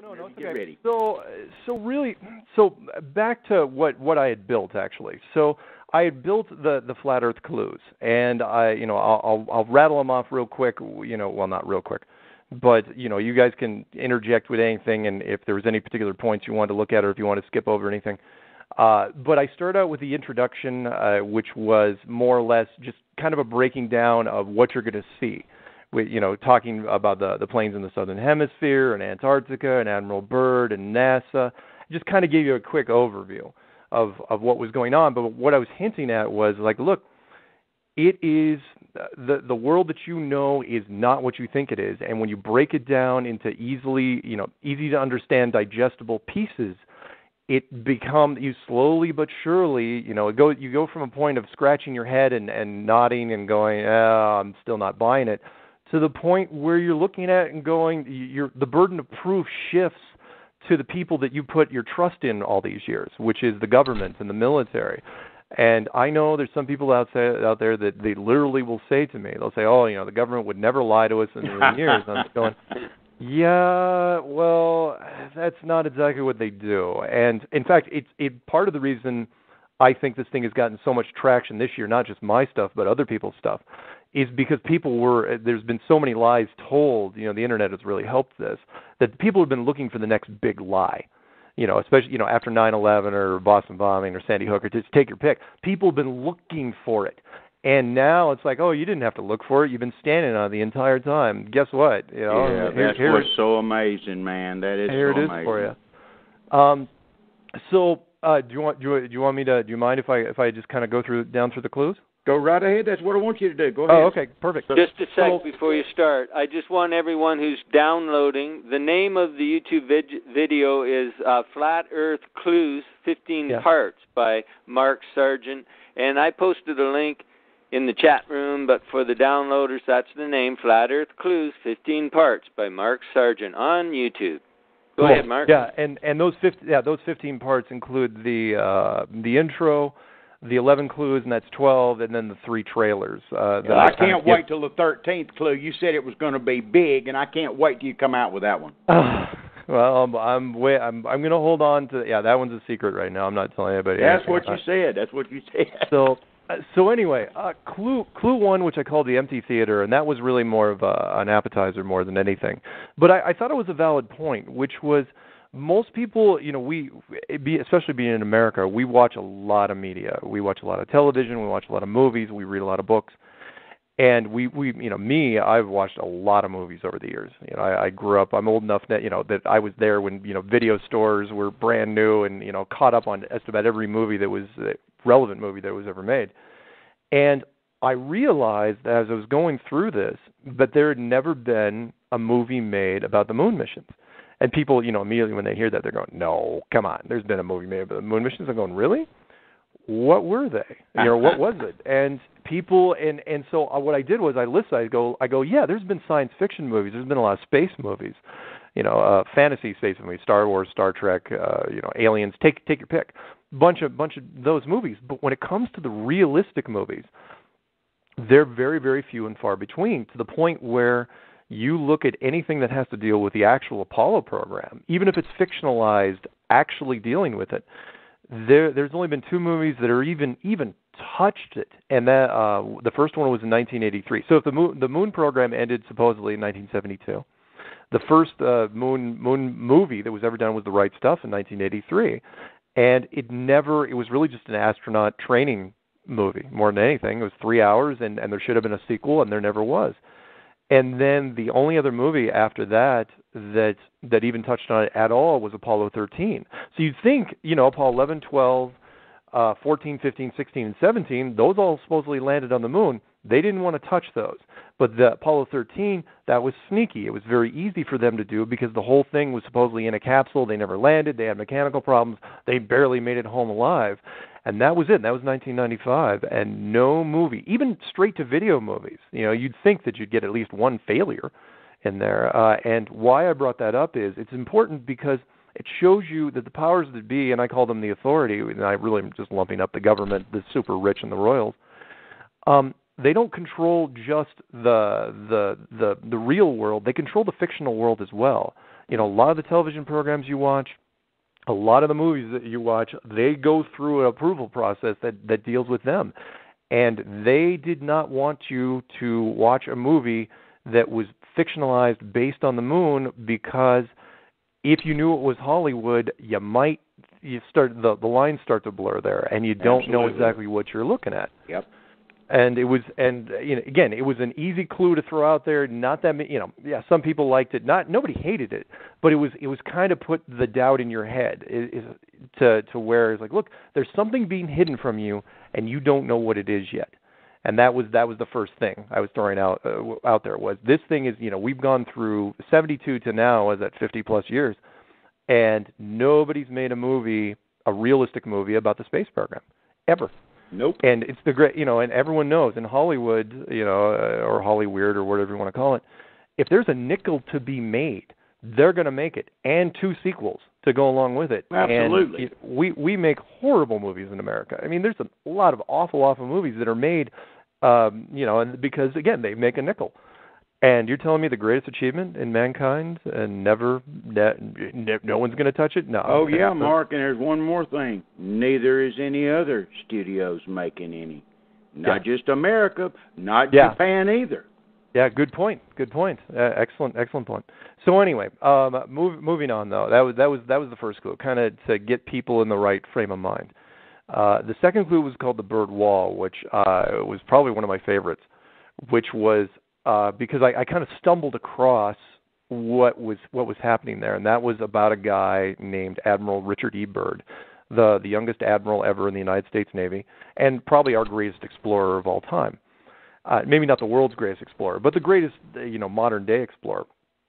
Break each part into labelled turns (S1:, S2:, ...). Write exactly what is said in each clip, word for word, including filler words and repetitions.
S1: no, no, it's
S2: Get
S1: okay.
S2: ready.
S1: So, so really, so back to what what I had built actually. So I had built the the flat Earth clues, and I, you know, I'll I'll, I'll rattle them off real quick. You know, well, not real quick, but you know, you guys can interject with anything, and if there was any particular points you wanted to look at, or if you want to skip over anything. Uh, but I started out with the introduction, uh, which was more or less just kind of a breaking down of what you're going to see. With, you know, talking about the, the planes in the Southern Hemisphere and Antarctica and Admiral Byrd and NASA. Just kind of gave you a quick overview of, of what was going on. But what I was hinting at was like, look, it is the the world that you know is not what you think it is. And when you break it down into easily, you know, easy to understand, digestible pieces, it becomes, you slowly but surely, you know, it go, you go from a point of scratching your head and, and nodding and going, oh, I'm still not buying it, to the point where you're looking at it and going, you're, the burden of proof shifts to the people that you put your trust in all these years, which is the government and the military. And I know there's some people out there, out there that they literally will say to me, they'll say, oh, you know, the government would never lie to us in a million years. And I'm going, yeah, well, that's not exactly what they do. And in fact, it's it, part of the reason I think this thing has gotten so much traction this year, not just my stuff, but other people's stuff, is because people were, there's been so many lies told, you know, the internet has really helped this, that people have been looking for the next big lie. You know, especially, you know, after nine eleven or Boston bombing or Sandy Hook, or just take your pick. People have been looking for it. And now it's like, oh, you didn't have to look for it. You've been standing on it the entire time. Guess what? You know,
S2: yeah,
S1: here,
S2: that's
S1: here,
S2: what's so amazing, man. That is
S1: here
S2: so
S1: it is
S2: amazing.
S1: for you. Um, so, uh, do you want do you, do you want me to? Do you mind if I if I just kind of go through down through the clues?
S2: Go right ahead. That's what I want you to do. Go ahead.
S1: Oh, okay, perfect.
S3: Just a sec
S1: so,
S3: before you start. I just want everyone who's downloading, the name of the YouTube vid- video is uh, Flat Earth Clues, fifteen
S1: yeah.
S3: parts by Mark Sargent. And I posted a link in the chat room, but for the downloaders, that's the name, Flat Earth Clues, fifteen parts by Mark Sargent on YouTube. Go
S1: cool.
S3: ahead, Mark.
S1: Yeah, and, and those fifteen, yeah, those fifteen parts include the uh, the intro, the eleven clues, and that's twelve, and then the three trailers. Uh,
S2: yeah, I can't wait till the thirteenth clue. You said it was going to be big, and I can't wait till you come out with that one.
S1: Uh, well, I'm I'm way, I'm I'm going to hold on to yeah. That one's a secret right now. I'm not telling anybody.
S2: That's
S1: anything.
S2: what you said. That's what you said.
S1: So uh, so anyway, uh, clue clue one, which I called the empty theater, and that was really more of a, an appetizer more than anything. But I, I thought it was a valid point, which was. Most people, you know, we, especially being in America, we watch a lot of media. We watch a lot of television. We watch a lot of movies. We read a lot of books. And we, we, you know, me, I've watched a lot of movies over the years. You know, I, I grew up, I'm old enough that, you know, that I was there when, you know, video stores were brand new and, you know, caught up on just about every movie that was, uh, relevant movie that was ever made. And I realized as I was going through this, that there had never been a movie made about the moon missions. And people, you know, immediately when they hear that, they're going, no, come on. There's been a movie made about the moon missions. I'm going, really? What were they? You know, what was it? And people, and, and so what I did was I listened. I go, I go, yeah, there's been science fiction movies. There's been a lot of space movies, you know, uh, fantasy space movies, Star Wars, Star Trek, uh, you know, Aliens. Take take your pick. Bunch of bunch of those movies. But when it comes to the realistic movies, they're very, very few and far between, to the point where you look at anything that has to deal with the actual Apollo program, even if it's fictionalized, actually dealing with it, there, there's only been two movies that are even even touched it, and that uh, the first one was in nineteen eighty-three. So if the moon, the moon program ended supposedly in nineteen seventy-two, the first uh, moon moon movie that was ever done was The Right Stuff in nineteen eighty-three, and it never, it was really just an astronaut training movie more than anything. It was three hours, and, and there should have been a sequel, and there never was. And then the only other movie after that that that even touched on it at all was Apollo thirteen. So you'd think, you know, Apollo eleven, twelve, uh, fourteen, fifteen, sixteen, and seventeen, those all supposedly landed on the moon. They didn't want to touch those. But the Apollo thirteen, that was sneaky. It was very easy for them to do because the whole thing was supposedly in a capsule. They never landed. They had mechanical problems. They barely made it home alive. And that was it. That was nineteen ninety-five. And no movie, even straight-to-video movies, you know, you'd think that you'd get at least one failure in there. Uh, and why I brought that up is it's important because it shows you that the powers that be, and I call them the authority, and I really am just lumping up the government, the super rich and the royals, um, they don't control just the, the the the real world. They control the fictional world as well. You know, a lot of the television programs you watch, a lot of the movies that you watch, they go through an approval process that, that deals with them. And they did not want you to watch a movie that was fictionalized based on the moon, because if you knew it was Hollywood, you might you start the the lines start to blur there, and you don't
S2: Absolutely.
S1: know exactly what you're looking at.
S2: Yep.
S1: And it was, and you know, again, it was an easy clue to throw out there. Not that many, you know, yeah, some people liked it. Not nobody hated it, but it was it was kind of put the doubt in your head it, it, to to where it's like, look, there's something being hidden from you, and you don't know what it is yet. And that was that was the first thing I was throwing out uh, out there was this thing is, you know, we've gone through seventy-two to now, is at fifty plus years, and nobody's made a movie, a realistic movie about the space program, ever.
S2: Nope.
S1: And it's the great, you know, and everyone knows in Hollywood, you know, uh, or Hollyweird or whatever you want to call it, if there's a nickel to be made, they're going to make it, and two sequels to go along with it.
S2: Absolutely.
S1: And we we make horrible movies in America. I mean, there's a lot of awful, awful movies that are made, um, you know, and because again they make a nickel. And you're telling me the greatest achievement in mankind, and never, ne- ne- no one's going to touch it? No.
S2: Oh, yeah, Mark, and there's one more thing. Neither is any other studios making any. Not
S1: Yeah.
S2: just America, not
S1: Yeah.
S2: Japan either.
S1: Yeah, good point. Good point. Uh, excellent, excellent point. So anyway, um, move, moving on though. That was that was that was the first clue, kind of to get people in the right frame of mind. Uh, the second clue was called the bird wall, which uh, was probably one of my favorites, which was uh, because I, I kind of stumbled across what was what was happening there, and that was about a guy named Admiral Richard E. Byrd, the the youngest admiral ever in the United States Navy, and probably our greatest explorer of all time. Uh, maybe not the world's greatest explorer, but the greatest, you know, modern day explorer,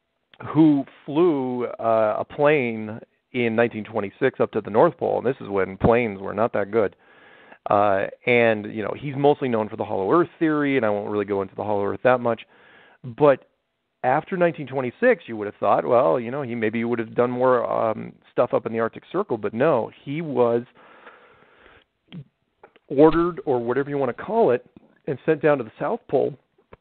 S1: who flew uh, a plane in nineteen twenty-six up to the North Pole, and this is when planes were not that good. Uh, and, you know, he's mostly known for the Hollow Earth theory, and I won't really go into the Hollow Earth that much. But after nineteen twenty-six, you would have thought, well, you know, he maybe would have done more um, stuff up in the Arctic Circle, but no, he was ordered, or whatever you want to call it, and sent down to the South Pole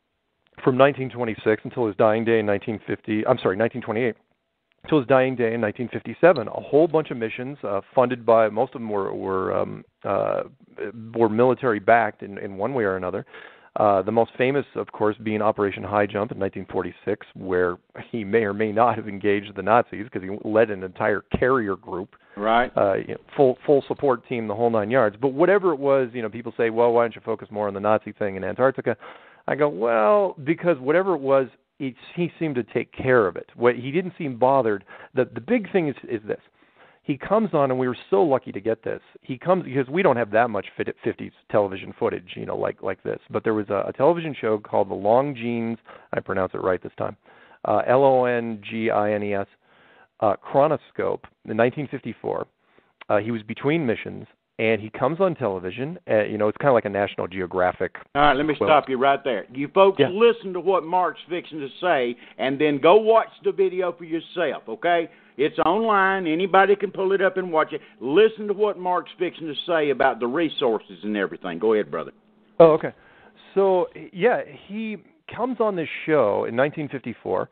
S1: from nineteen twenty-six until his dying day in nineteen fifty. I'm sorry, nineteen twenty-eight. Until his dying day in nineteen fifty-seven, a whole bunch of missions uh, funded by, most of them were were, um, uh, were military backed in, in one way or another. Uh, the most famous, of course, being Operation High Jump in nineteen forty-six, where he may or may not have engaged the Nazis because he led an entire carrier group,
S2: right?
S1: Uh, you know, full full support team, the whole nine yards. But whatever it was, you know, people say, well, why don't you focus more on the Nazi thing in Antarctica? I go, well, because whatever it was, He, he seemed to take care of it. What, he didn't seem bothered. The the big thing is is this. He comes on, and we were so lucky to get this. He comes because we don't have that much fifties television footage, you know, like like this. But there was a, a television show called The Longines. I pronounce it right this time. Uh, L O N G I N E S. Uh, Chronoscope in nineteen fifty-four. Uh, he was between missions, and he comes on television. Uh, you know, it's kind of like a National Geographic.
S2: All right, let me
S1: well,
S2: stop you right there. You folks
S1: yeah.
S2: listen to what Mark's fixing to say, and then go watch the video for yourself, okay? It's online. Anybody can pull it up and watch it. Listen to what Mark's fixing to say about the resources and everything. Go ahead, brother.
S1: Oh, okay. So, yeah, he comes on this show in nineteen fifty-four.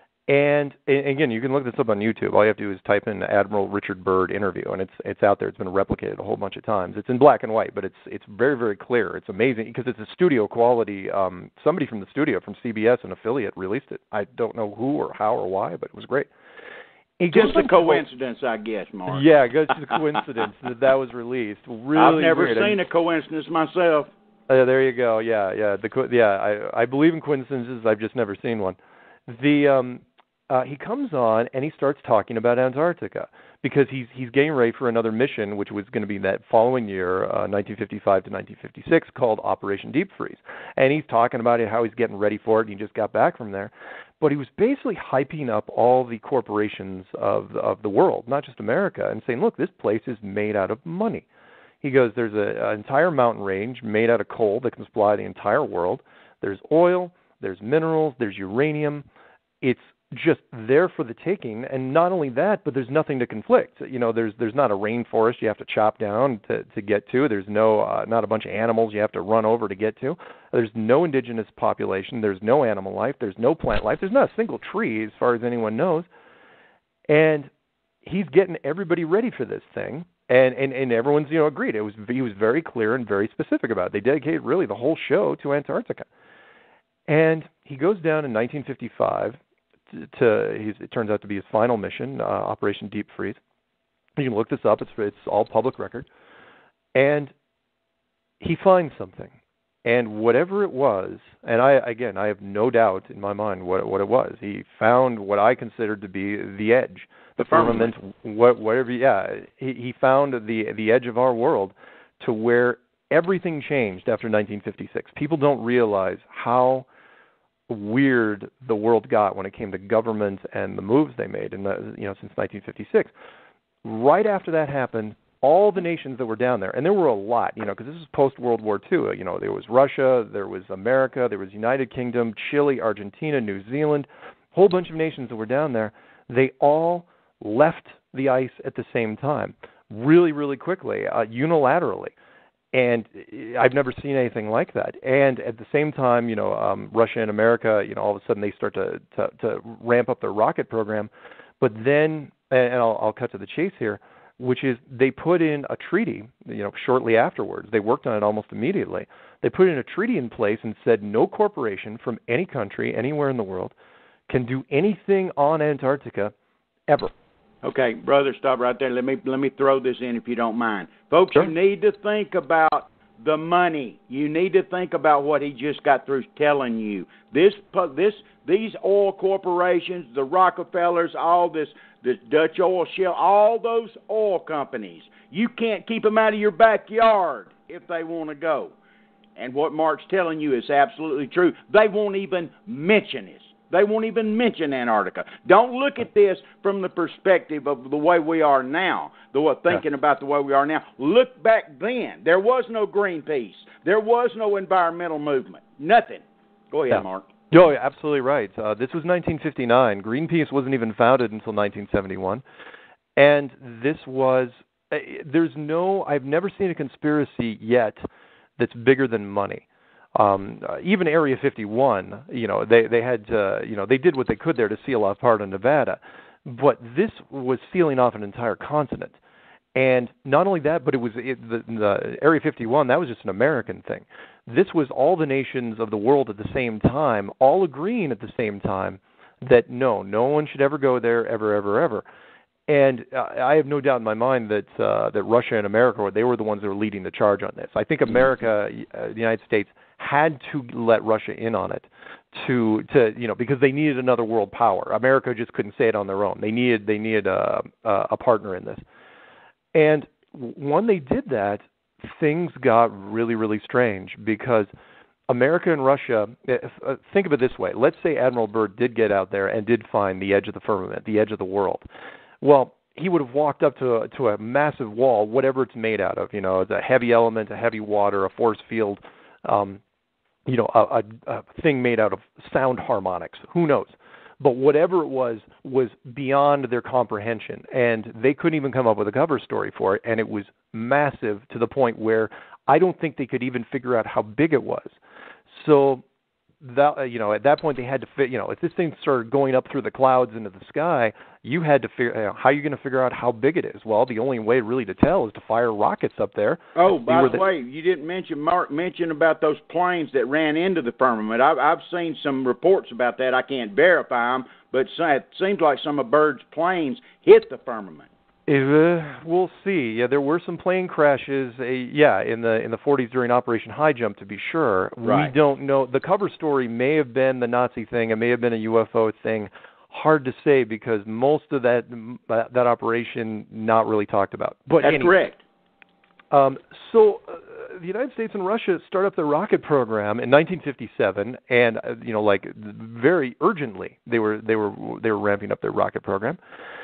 S1: And, and again, you can look this up on YouTube. All you have to do is type in Admiral Richard Byrd interview, and it's it's out there. It's been replicated a whole bunch of times. It's in black and white, but it's it's very, very clear. It's amazing because it's a studio quality. Um, somebody from the studio, from C B S, an affiliate, released it. I don't know who or how or why, but it was great. It
S2: Just a coincidence, I guess, Mark.
S1: Yeah, it's just a coincidence that that was released. Really
S2: I've never
S1: weird.
S2: seen a coincidence myself.
S1: Uh, there you go. Yeah, yeah. The yeah, I I believe in coincidences. I've just never seen one. The um. Uh, he comes on and he starts talking about Antarctica because he's he's getting ready for another mission, which was going to be that following year, uh, nineteen fifty-five to nineteen fifty-six, called Operation Deep Freeze. And he's talking about it, how he's getting ready for it, and he just got back from there. But he was basically hyping up all the corporations of of the world, not just America, and saying, look, this place is made out of money. He goes, there's a, an entire mountain range made out of coal that can supply the entire world. There's oil, there's minerals, there's uranium. It's just there for the taking, and not only that, but there's nothing to conflict. You know, there's there's not a rainforest you have to chop down to, to get to. There's no uh, not a bunch of animals you have to run over to get to. There's no indigenous population. There's no animal life. There's no plant life. There's not a single tree, as far as anyone knows. And he's getting everybody ready for this thing. And, and and everyone's, you know, agreed. It was he was very clear and very specific about it. They dedicated really the whole show to Antarctica. And he goes down in nineteen fifty-five to, to his, it turns out to be his final mission, uh, Operation Deep Freeze. You can look this up. It's it's all public record. And he finds something. And whatever it was, and I again I have no doubt in my mind what what it was. He found what I considered to be the edge. The firmament, what, whatever, yeah, he, he found the the edge of our world to where everything changed after nineteen fifty-six. People don't realize how weird the world got when it came to government and the moves they made, in the, you know, since nineteen fifty-six. Right after that happened, all the nations that were down there, and there were a lot, you know, because this is post-World War Two. You know, there was Russia, there was America, there was United Kingdom, Chile, Argentina, New Zealand, a whole bunch of nations that were down there. They all left the ice at the same time, really, really quickly, uh, unilaterally. And I've never seen anything like that. And at the same time, you know, um, Russia and America, you know, all of a sudden they start to, to, to ramp up their rocket program. But then, and I'll, I'll cut to the chase here, which is they put in a treaty, you know, shortly afterwards. They worked on it almost immediately. They put in a treaty in place and said no corporation from any country, anywhere in the world, can do anything on Antarctica ever.
S2: Okay, brother, stop right there. Let me let me throw this in if you don't mind. Folks,
S1: Sure.
S2: You need to think about the money. You need to think about what he just got through telling you. This this these oil corporations, the Rockefellers, all this this Dutch oil shell, all those oil companies, you can't keep them out of your backyard if they want to go. And what Mark's telling you is absolutely true. They won't even mention it. They won't even mention Antarctica. Don't look at this from the perspective of the way we are now, the way, thinking about the way we are now. Look back then. There was no Greenpeace. There was no environmental movement. Nothing. Go ahead,
S1: Yeah.
S2: Mark.
S1: Oh, you're absolutely right. Uh, this was nineteen fifty-nine. Greenpeace wasn't even founded until nineteen seventy-one. And this was, uh, there's no, I've never seen a conspiracy yet that's bigger than money. Um, uh, even Area fifty-one, you know, they, they had, uh, you know, they did what they could there to seal off part of Nevada. But this was sealing off an entire continent. And not only that, but it was it, the, the Area fifty-one, that was just an American thing. This was all the nations of the world at the same time, all agreeing at the same time that no, no one should ever go there, ever, ever, ever. And uh, I have no doubt in my mind that uh, that Russia and America, they were the ones that were leading the charge on this. I think America, uh, the United States, had to let Russia in on it to to you know because they needed another world power. America just couldn't say it on their own. They needed they needed a a partner in this. And when they did that, things got really really strange because America and Russia, uh, think of it this way. Let's say Admiral Byrd did get out there and did find the edge of the firmament, the edge of the world. Well, he would have walked up to a, to a massive wall, whatever it's made out of. You know, it's a heavy element, a heavy water, a force field, um, you know, a, a, a thing made out of sound harmonics. Who knows? But whatever it was, was beyond their comprehension. And they couldn't even come up with a cover story for it. And it was massive to the point where I don't think they could even figure out how big it was. So, that, you know, at that point they had to fit, you know, if this thing started going up through the clouds into the sky, you had to figure, you know, how are you going to figure out how big it is? Well, the only way really to tell is to fire rockets up there.
S2: Oh, by the
S1: the
S2: way, you didn't mention Mark mention about those planes that ran into the firmament. I've, I've seen some reports about that. I can't verify them, but it seems like some of Byrd's planes hit the firmament.
S1: Uh, we'll see. Yeah, there were some plane crashes. Uh, yeah, in the in the forties during Operation High Jump, to be sure.
S2: Right.
S1: We don't know. The cover story may have been the Nazi thing. It may have been a U F O thing. Hard to say because most of that that, that operation not really talked about. But
S2: That's
S1: anyway,
S2: correct.
S1: Um, so uh, the United States and Russia start up their rocket program in nineteen fifty-seven, and uh, you know, like very urgently, they were they were they were ramping up their rocket program,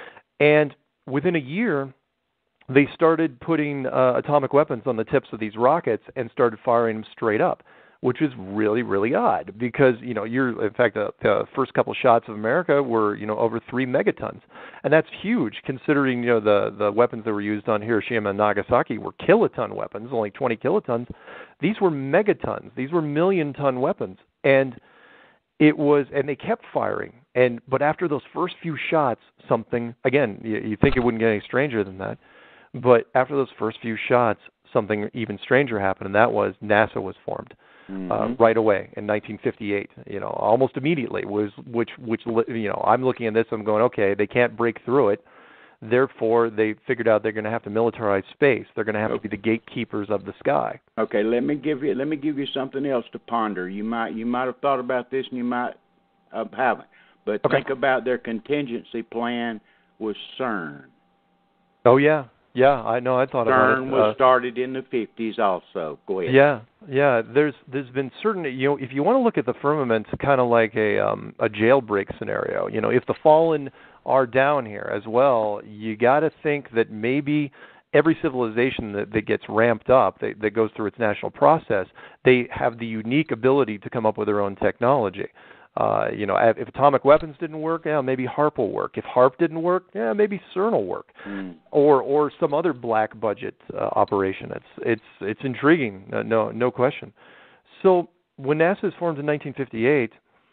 S1: and within a year, they started putting uh, atomic weapons on the tips of these rockets and started firing them straight up, which is really, really odd because, you know, you're, in fact, the, the first couple shots of America were, you know, over three megatons. And that's huge considering, you know, the, the weapons that were used on Hiroshima and Nagasaki were kiloton weapons, only twenty kilotons. These were megatons. These were million-ton weapons. And it was, and they kept firing. And but after those first few shots, something again, you, you think it wouldn't get any stranger than that, but after those first few shots, something even stranger happened, and that was NASA was formed. Mm-hmm. Uh, right away in nineteen fifty-eight, you know, almost immediately was which which you know I'm looking at this, I'm going, okay, they can't break through it, therefore they figured out they're going to have to militarize space. They're going to have okay. to be the gatekeepers of the sky.
S2: Okay, let me give you let me give you something else to ponder. You might you might have thought about this and you might uh, haven't, but okay. think about their contingency plan with CERN.
S1: Oh yeah. Yeah, I know. I thought about it.
S2: CERN was uh, started in the fifties also. Go ahead.
S1: Yeah, yeah. There's there's been certain, you know, if you want to look at the firmament kind of like a um, a jailbreak scenario, you know, if the fallen are down here as well, you got to think that maybe every civilization that, that gets ramped up, that, that goes through its national process, they have the unique ability to come up with their own technology. Uh, you know, if atomic weapons didn't work, yeah, maybe HARP will work. If HARP didn't work, yeah, maybe CERN will work, mm. or or some other black budget uh, operation. It's it's it's intriguing, uh, no no question. So when NASA is formed in nineteen fifty-eight,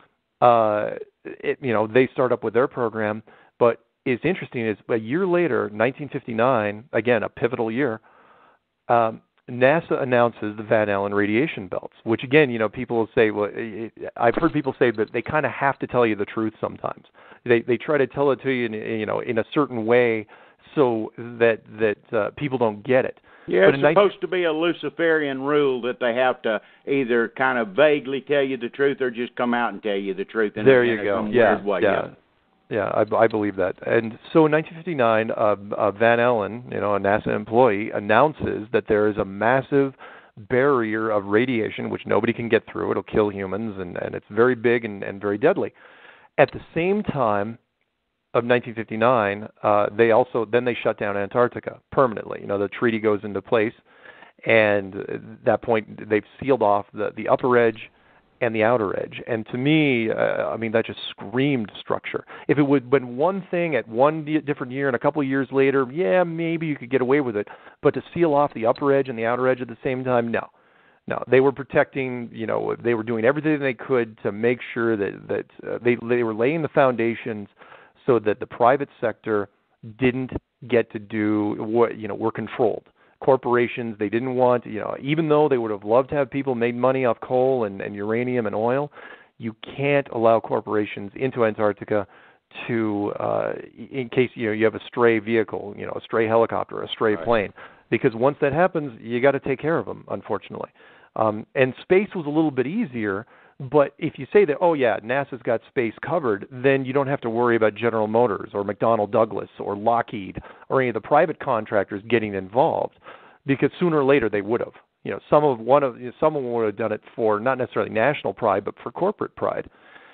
S1: uh, it, you know, they start up with their program. But it's interesting is a year later, nineteen fifty-nine, again a pivotal year. Um, NASA announces the Van Allen radiation belts, which again, you know, people will say, well, it, I've heard people say that they kind of have to tell you the truth sometimes. They they try to tell it to you, in, you know, in a certain way so that that uh, people don't get it.
S2: Yeah,
S1: but
S2: it's supposed nineteen- to be a Luciferian rule that they have to either kind of vaguely tell you the truth or just come out and tell you the truth. In
S1: there
S2: a,
S1: you
S2: in
S1: go.
S2: A
S1: yeah,
S2: weird way.
S1: yeah. Yeah, I, I believe that. And so in nineteen fifty-nine, uh, uh, Van Allen, you know, a NASA employee, announces that there is a massive barrier of radiation which nobody can get through. It'll kill humans, and, and it's very big and, and very deadly. At the same time of nineteen fifty-nine, uh, they also then they shut down Antarctica permanently. You know, the treaty goes into place, and at that point they've sealed off the, the upper edge and the outer edge. And to me, uh, I mean, that just screamed structure. If it would have been one thing at one di- different year and a couple of years later, yeah, maybe you could get away with it. But to seal off the upper edge and the outer edge at the same time, no. No, they were protecting, you know, they were doing everything they could to make sure that, that uh, they, they were laying the foundations so that the private sector didn't get to do what, you know, were controlled. Corporations, they didn't want, you know, even though they would have loved to have people made money off coal and, and uranium and oil, you can't allow corporations into Antarctica to, uh, in case, you know, you have a stray vehicle, you know, a stray helicopter, a stray right. plane, because once that happens, you got to take care of them, unfortunately. Um, and space was a little bit easier, but if you say that, oh yeah, NASA's got space covered, then you don't have to worry about General Motors or McDonnell Douglas or Lockheed or any of the private contractors getting involved, because sooner or later they would have. You know, some of one of you know, someone would have done it for not necessarily national pride, but for corporate pride.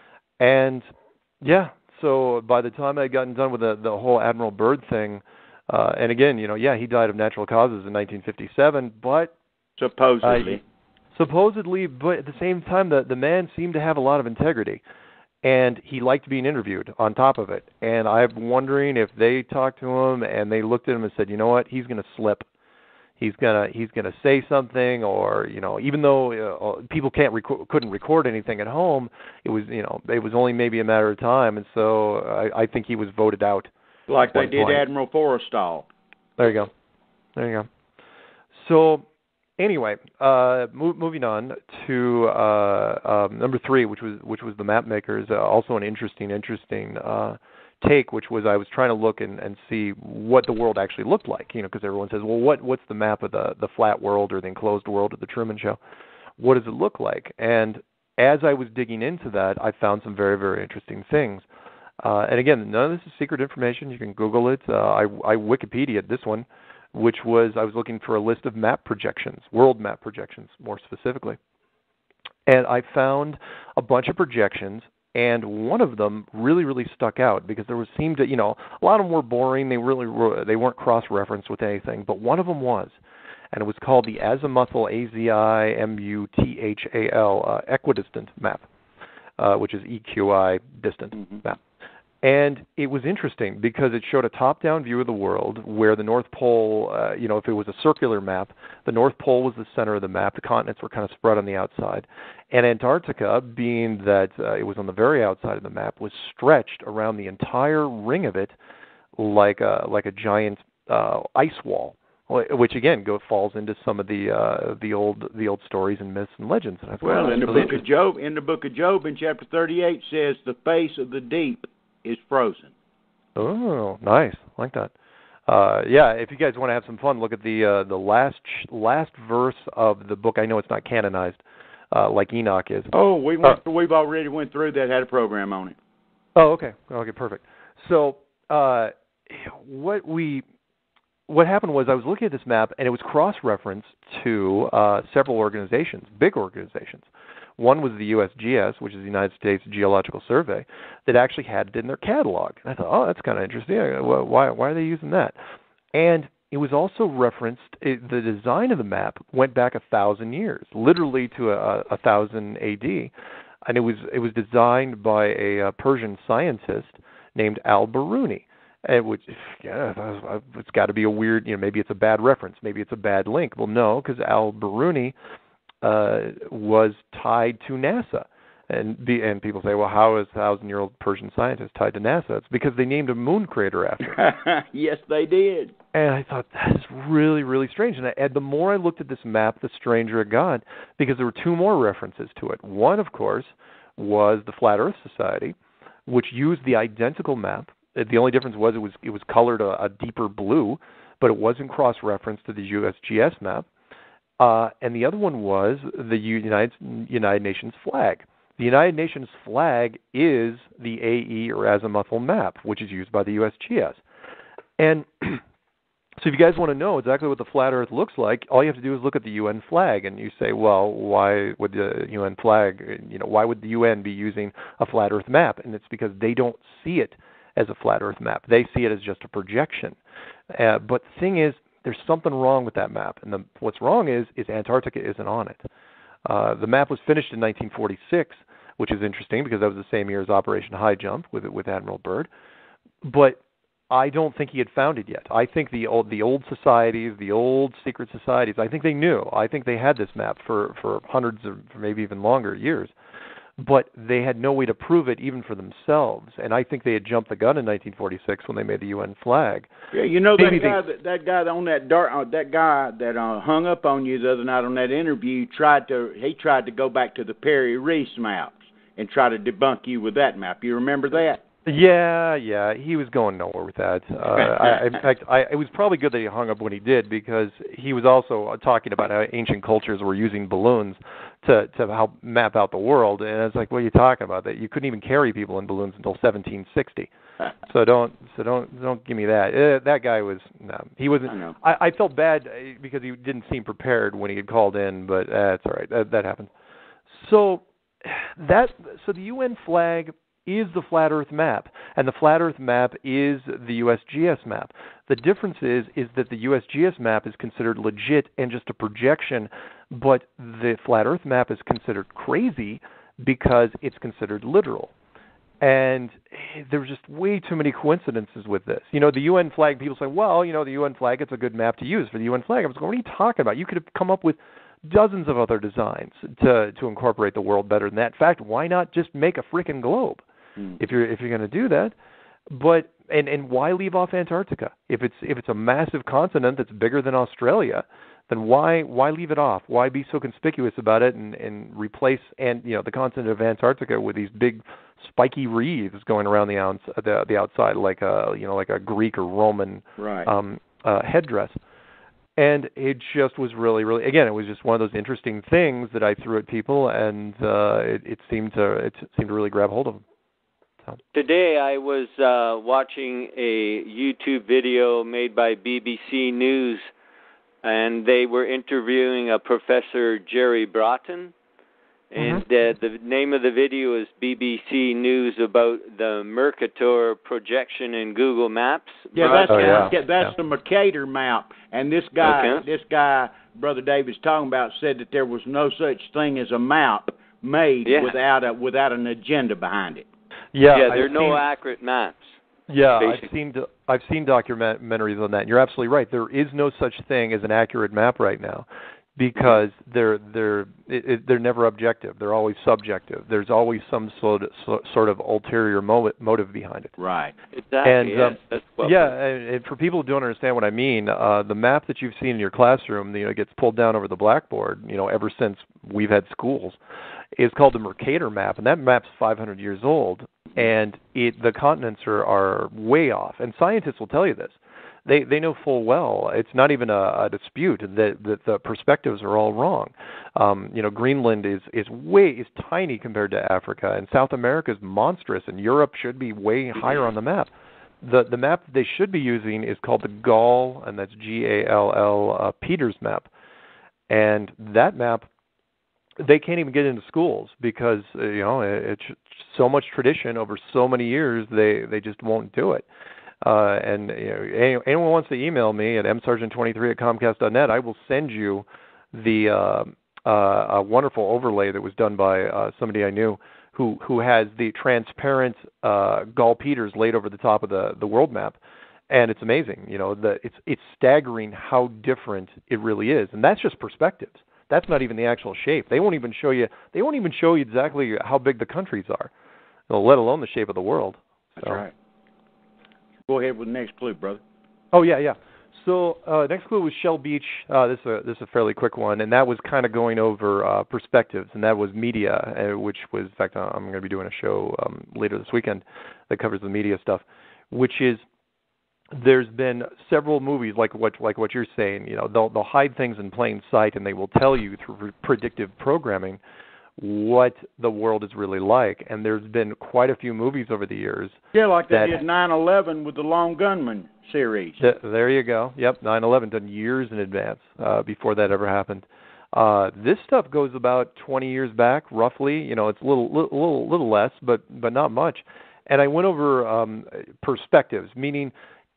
S1: And yeah, so by the time I had gotten done with the the whole Admiral Byrd thing, uh, and again, you know, yeah, he died of natural causes in nineteen fifty-seven, but
S2: supposedly.
S1: Uh, Supposedly, but at the same time, the, the man seemed to have a lot of integrity, and he liked being interviewed on top of it. And I'm wondering if they talked to him and they looked at him and said, you know what, he's going to slip. He's gonna he's gonna say something, or you know, even though uh, people can't rec- couldn't record anything at home, it was you know it was only maybe a matter of time, and so I, I think he was voted out.
S2: Like they did point. Admiral Forrestal.
S1: There you go, there you go. So. Anyway, uh, mo- moving on to uh, um, number three, which was which was the map makers. Uh, also an interesting, interesting uh, take, which was I was trying to look and, and see what the world actually looked like. You know, because everyone says, well, what what's the map of the the flat world or the enclosed world of the Truman Show? What does it look like? And as I was digging into that, I found some very, very interesting things. Uh, and again, none of this is secret information. You can Google it. Uh, I, I Wikipedia'd this one, which was I was looking for a list of map projections, world map projections more specifically. And I found a bunch of projections, and one of them really, really stuck out because there was seemed to, you know, a lot of them were boring. They really were, they weren't cross-referenced with anything, but one of them was, and it was called the Azimuthal, A Z I M U T H A L, uh, equidistant map, uh, which is E Q I distant
S2: mm-hmm.
S1: map. And it was interesting because it showed a top-down view of the world where the North Pole, uh, you know, if it was a circular map, the North Pole was the center of the map. The continents were kind of spread on the outside. And Antarctica, being that uh, it was on the very outside of the map, was stretched around the entire ring of it like a, like a giant uh, ice wall, which again go, falls into some of the uh, the old the old stories and myths and legends. And I thought,
S2: well,
S1: oh,
S2: in the
S1: really
S2: book of Job, in the book of Job, in chapter thirty-eight, says the face of the deep is frozen.
S1: Oh, nice, I like that. Uh, yeah, if you guys want to have some fun, look at the uh, the last last verse of the book. I know it's not canonized uh, like Enoch is.
S2: Oh, we went,
S1: uh,
S2: we've already went through that. Had a program on it.
S1: Oh, okay, okay, perfect. So uh, what we What happened was I was looking at this map, and it was cross-referenced to uh, several organizations, big organizations. One was the U S G S, which is the United States Geological Survey, that actually had it in their catalog. And I thought, oh, that's kind of interesting. Why, why are they using that? And it was also referenced, it, the design of the map went back a thousand years, literally to a, a thousand A D. And it was, it was designed by a, a Persian scientist named Al-Biruni. And which, yeah, it's got to be a weird, you know, maybe it's a bad reference, maybe it's a bad link. Well, no, because Al-Biruni uh, was tied to NASA. And the, and people say, well, how is a thousand-year-old Persian scientist tied to NASA? It's because they named a moon crater after him.
S2: Yes, they did.
S1: And I thought, that is really, really strange. And, I, and the more I looked at this map, the stranger it got, because there were two more references to it. One, of course, was the Flat Earth Society, which used the identical map. The only difference was it was it was colored a, a deeper blue, but it wasn't cross-referenced to the U S G S map. Uh, and the other one was the United United Nations flag. The United Nations flag is the A E or azimuthal map, which is used by the U S G S. And so if you guys want to know exactly what the flat Earth looks like, all you have to do is look at the U N flag, and you say, well, why would the U N flag, you know, why would the U N be using a flat Earth map? And it's because they don't see it as a flat Earth map. They see it as just a projection. Uh, but the thing is, there's something wrong with that map. And the, what's wrong is, is Antarctica isn't on it. Uh, the map was finished in nineteen forty-six, which is interesting because that was the same year as Operation High Jump with with Admiral Byrd. But I don't think he had found it yet. I think the old the old societies, the old secret societies, I think they knew. I think they had this map for, for hundreds of, maybe even longer years. But they had no way to prove it even for themselves. And I think they had jumped the gun in nineteen forty-six when they made the U N flag.
S2: Yeah, you know that
S1: Maybe
S2: guy
S1: they,
S2: that, that guy on that dark uh, that guy that uh, hung up on you the other night on that interview tried to he tried to go back to the Perry Reese maps and try to debunk you with that map. You remember that?
S1: Yeah, yeah, he was going nowhere with that. Uh, I, in fact, I, it was probably good that he hung up when he did, because he was also talking about how ancient cultures were using balloons to to help map out the world. And it's like, what are you talking about? That you couldn't even carry people in balloons until seventeen sixty. So don't, so don't, don't give me that. Uh, that guy was no, he wasn't.
S2: I, know.
S1: I, I felt bad because he didn't seem prepared when he had called in, but uh, it's all right. That, that happens. So that, so the U N flag is the flat Earth map, and the flat Earth map is the U S G S map. The difference is is that the U S G S map is considered legit and just a projection, but the flat Earth map is considered crazy because it's considered literal. And there's just way too many coincidences with this. You know, the U N flag, people say, well, you know, the U N flag, it's a good map to use for the U N flag. I was going, what are you talking about? You could have come up with dozens of other designs to to incorporate the world better than that. In fact, why not just make a freaking globe? If you're if you're going to do that, but and, and why leave off Antarctica? If it's if it's a massive continent that's bigger than Australia, then why why leave it off? Why be so conspicuous about it and, and replace and you know the continent of Antarctica with these big spiky reefs going around the outs, the, the outside like a you know like a Greek or Roman
S2: right.
S1: um, uh, headdress? And it just was really, really, again, it was just one of those interesting things that I threw at people, and uh, it, it seemed to it seemed to really grab hold of them.
S3: Today I was uh, watching a YouTube video made by B B C News, and they were interviewing a Professor Jerry Broughton. And mm-hmm. uh, the name of the video is B B C News about the Mercator projection in Google Maps.
S2: Yeah, that's,
S1: oh, yeah.
S2: that's yeah. the Mercator map. And this guy, okay. this guy, Brother David's talking about, said that there was no such thing as a map made yeah. without a without an agenda behind it.
S1: Yeah,
S3: yeah, there are
S1: I've
S3: no
S1: seen,
S3: accurate maps.
S1: Yeah,
S3: basically.
S1: I've seen I've seen documentaries on that. And you're absolutely right. There is no such thing as an accurate map right now, because they're they're it, it, they're never objective. They're always subjective. There's always some sort of, so, sort of ulterior mo- motive behind it.
S2: Right.
S3: Exactly.
S1: And
S3: yes,
S1: um,
S3: that's well
S1: yeah,
S3: put.
S1: and, and for people who don't understand what I mean, uh, the map that you've seen in your classroom, you know, gets pulled down over the blackboard, you know, ever since we've had schools, is called the Mercator map, and that map's five hundred years old, and it the continents are, are way off. And scientists will tell you this. They they know full well it's not even a, a dispute that, that the perspectives are all wrong. Um, you know, Greenland is is way is tiny compared to Africa, and South America is monstrous, and Europe should be way higher on the map. The the map they should be using is called the Gall, and that's G A L L uh, Peters map, and that map they can't even get into schools because uh, you know it's so much tradition over so many years. They they just won't do it. Uh, and you know, any, anyone wants to email me at m sargent twenty-three at comcast dot net, I will send you the uh, uh, a wonderful overlay that was done by uh, somebody I knew who who has the transparent uh, Gall Peters laid over the top of the, the world map, and it's amazing. You know, the it's it's staggering how different it really is, and that's just perspectives. That's not even the actual shape. They won't even show you. They won't even show you exactly how big the countries are, let alone the shape of the world. So.
S2: That's right. Go ahead with the next clue, brother.
S1: Oh yeah, yeah. So uh, next clue was Shell Beach. Uh, this is a, this is a fairly quick one, and that was kind of going over uh, perspectives, and that was media, uh, which was in fact I'm going to be doing a show um, later this weekend that covers the media stuff, which is there's been several movies like what like what you're saying. You know, they'll they'll hide things in plain sight, and they will tell you through predictive programming what the world is really like. And there's been quite a few movies over the years.
S2: Yeah, like they
S1: that,
S2: did nine eleven with the Lone Gunman series.
S1: Th- there you go. Yep, nine eleven, done years in advance uh, before that ever happened. Uh, this stuff goes about twenty years back, roughly. You know, it's a little, little, little less, but but not much. And I went over um, perspectives, meaning,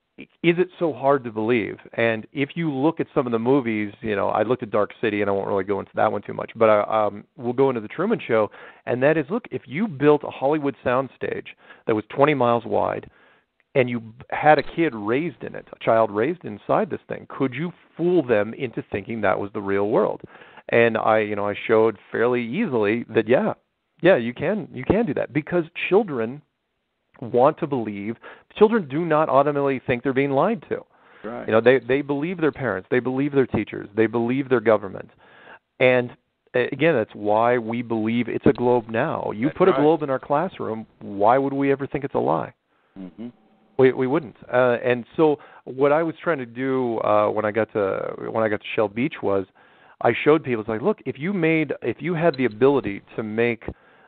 S1: is it so hard to believe? And if you look at some of the movies, you know, I looked at Dark City, and I won't really go into that one too much, but I, um, we'll go into The Truman Show, and that is, look, if you built a Hollywood soundstage that was twenty miles wide, and you had a kid raised in it, a child raised inside this thing, could you fool them into thinking that was the real world? And I, you know, I showed fairly easily that, yeah, yeah, you can, you can do that, because children want to believe. Children do not automatically think they're being lied to.
S2: Right.
S1: You know, they they believe their parents, they believe their teachers, they believe their government, and again, that's why we believe it's a globe now. You
S2: that's
S1: put
S2: right.
S1: a globe in our classroom, why would we ever think it's a lie?
S2: Mm-hmm.
S1: We we wouldn't. Uh, and so, what I was trying to do uh, when I got to when I got to Shell Beach was, I showed people, it's like, look, if you made if you had the ability to make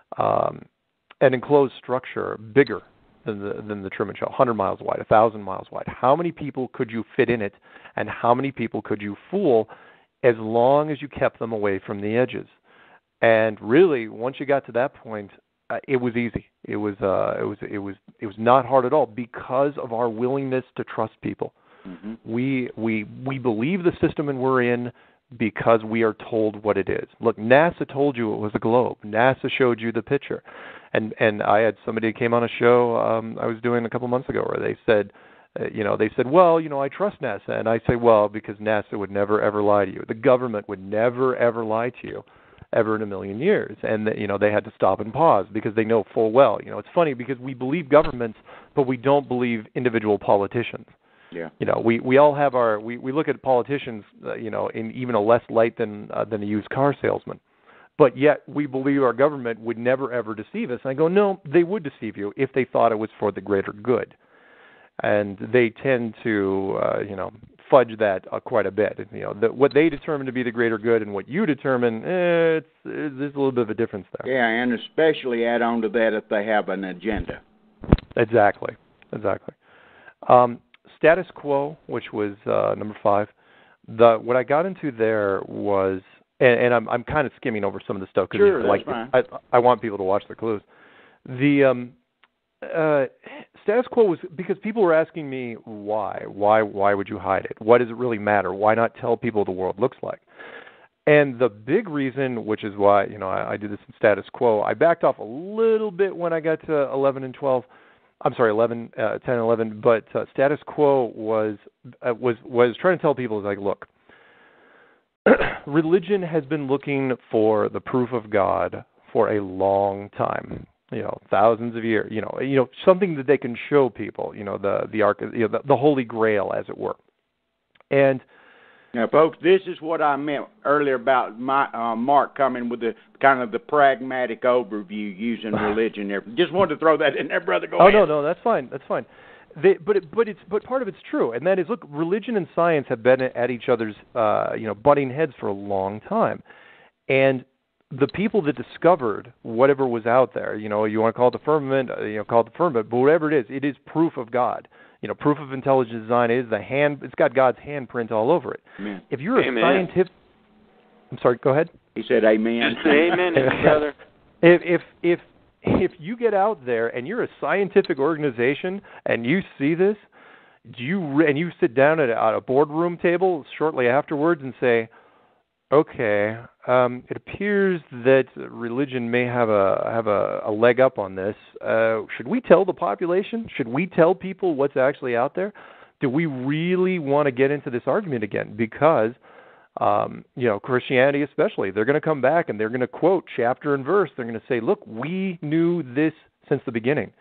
S1: um, an enclosed structure bigger than the, than the Truman Show, one hundred miles wide, one thousand miles wide. How many people could you fit in it, and how many people could you fool as long as you kept them away from the edges? And really, once you got to that point, uh, it was easy. It was uh, it was it was it was not hard at all because of our willingness to trust people.
S2: Mm-hmm.
S1: We we we believe the system and we're in because we are told what it is. Look, NASA told you it was a globe. NASA showed you the picture. And and I had somebody who came on a show um, I was doing a couple months ago where they said, uh, you know, they said, well, you know, I trust NASA. And I say, well, because NASA would never, ever lie to you. The government would never, ever lie to you ever in a million years. And, you know, they had to stop and pause because they know full well. You know, it's funny because we believe governments, but we don't believe individual politicians.
S2: Yeah.
S1: You know, we, we all have our, we, we look at politicians, uh, you know, in even a less light than uh, than a used car salesman. But yet we believe our government would never, ever deceive us. And I go, no, they would deceive you if they thought it was for the greater good. And they tend to, uh, you know, fudge that uh, quite a bit. You know, the, what they determine to be the greater good and what you determine, eh, it's, it's, there's a little bit of a difference there.
S2: Yeah, and especially add on to that if they have an agenda.
S1: Exactly, exactly. Um, status quo, which was uh, number five. The what I got into there was, and, and I'm I'm kind of skimming over some of the stuff because
S2: sure,
S1: like
S2: fine.
S1: I I want people to watch the clues. The um, uh, status quo was because people were asking me why why why would you hide it? What does it really matter? Why not tell people what the world looks like? And the big reason, which is why, you know, I, I did this in status quo, I backed off a little bit when I got to eleven and twelve. I'm sorry, eleven, uh, ten, and eleven. But uh, status quo was uh, was was trying to tell people is like, look, religion has been looking for the proof of God for a long time. You know, thousands of years. You know, you know, something that they can show people. You know, the the ark, you know, the, the Holy Grail, as it were. And
S2: now, folks, this is what I meant earlier about my, uh, Mark coming with the kind of the pragmatic overview using religion there. Just wanted to throw that in there, brother. Go
S1: oh,
S2: ahead.
S1: no, no, that's fine. That's fine. They, but it, but it's but part of it's true, and that is, look, religion and science have been at each other's uh, you know butting heads for a long time, and the people that discovered whatever was out there, you know, you want to call it the firmament, uh, you know, call it the firmament, but whatever it is, it is proof of God. You know, proof of intelligent design is the hand. It's got God's handprint all over it.
S2: Amen.
S1: If you're
S3: Amen.
S1: a scientific, I'm sorry. Go ahead.
S2: He said, "Amen."
S3: Just say amen, brother.
S1: If if if if you get out there and you're a scientific organization and you see this, do you re- and you sit down at a, at a boardroom table shortly afterwards and say, okay, um, it appears that religion may have a have a, a leg up on this. Uh, should we tell the population? Should we tell people what's actually out there? Do we really want to get into this argument again? Because, um, you know, Christianity especially, they're going to come back and they're going to quote chapter and verse. They're going to say, look, we knew this since the beginning.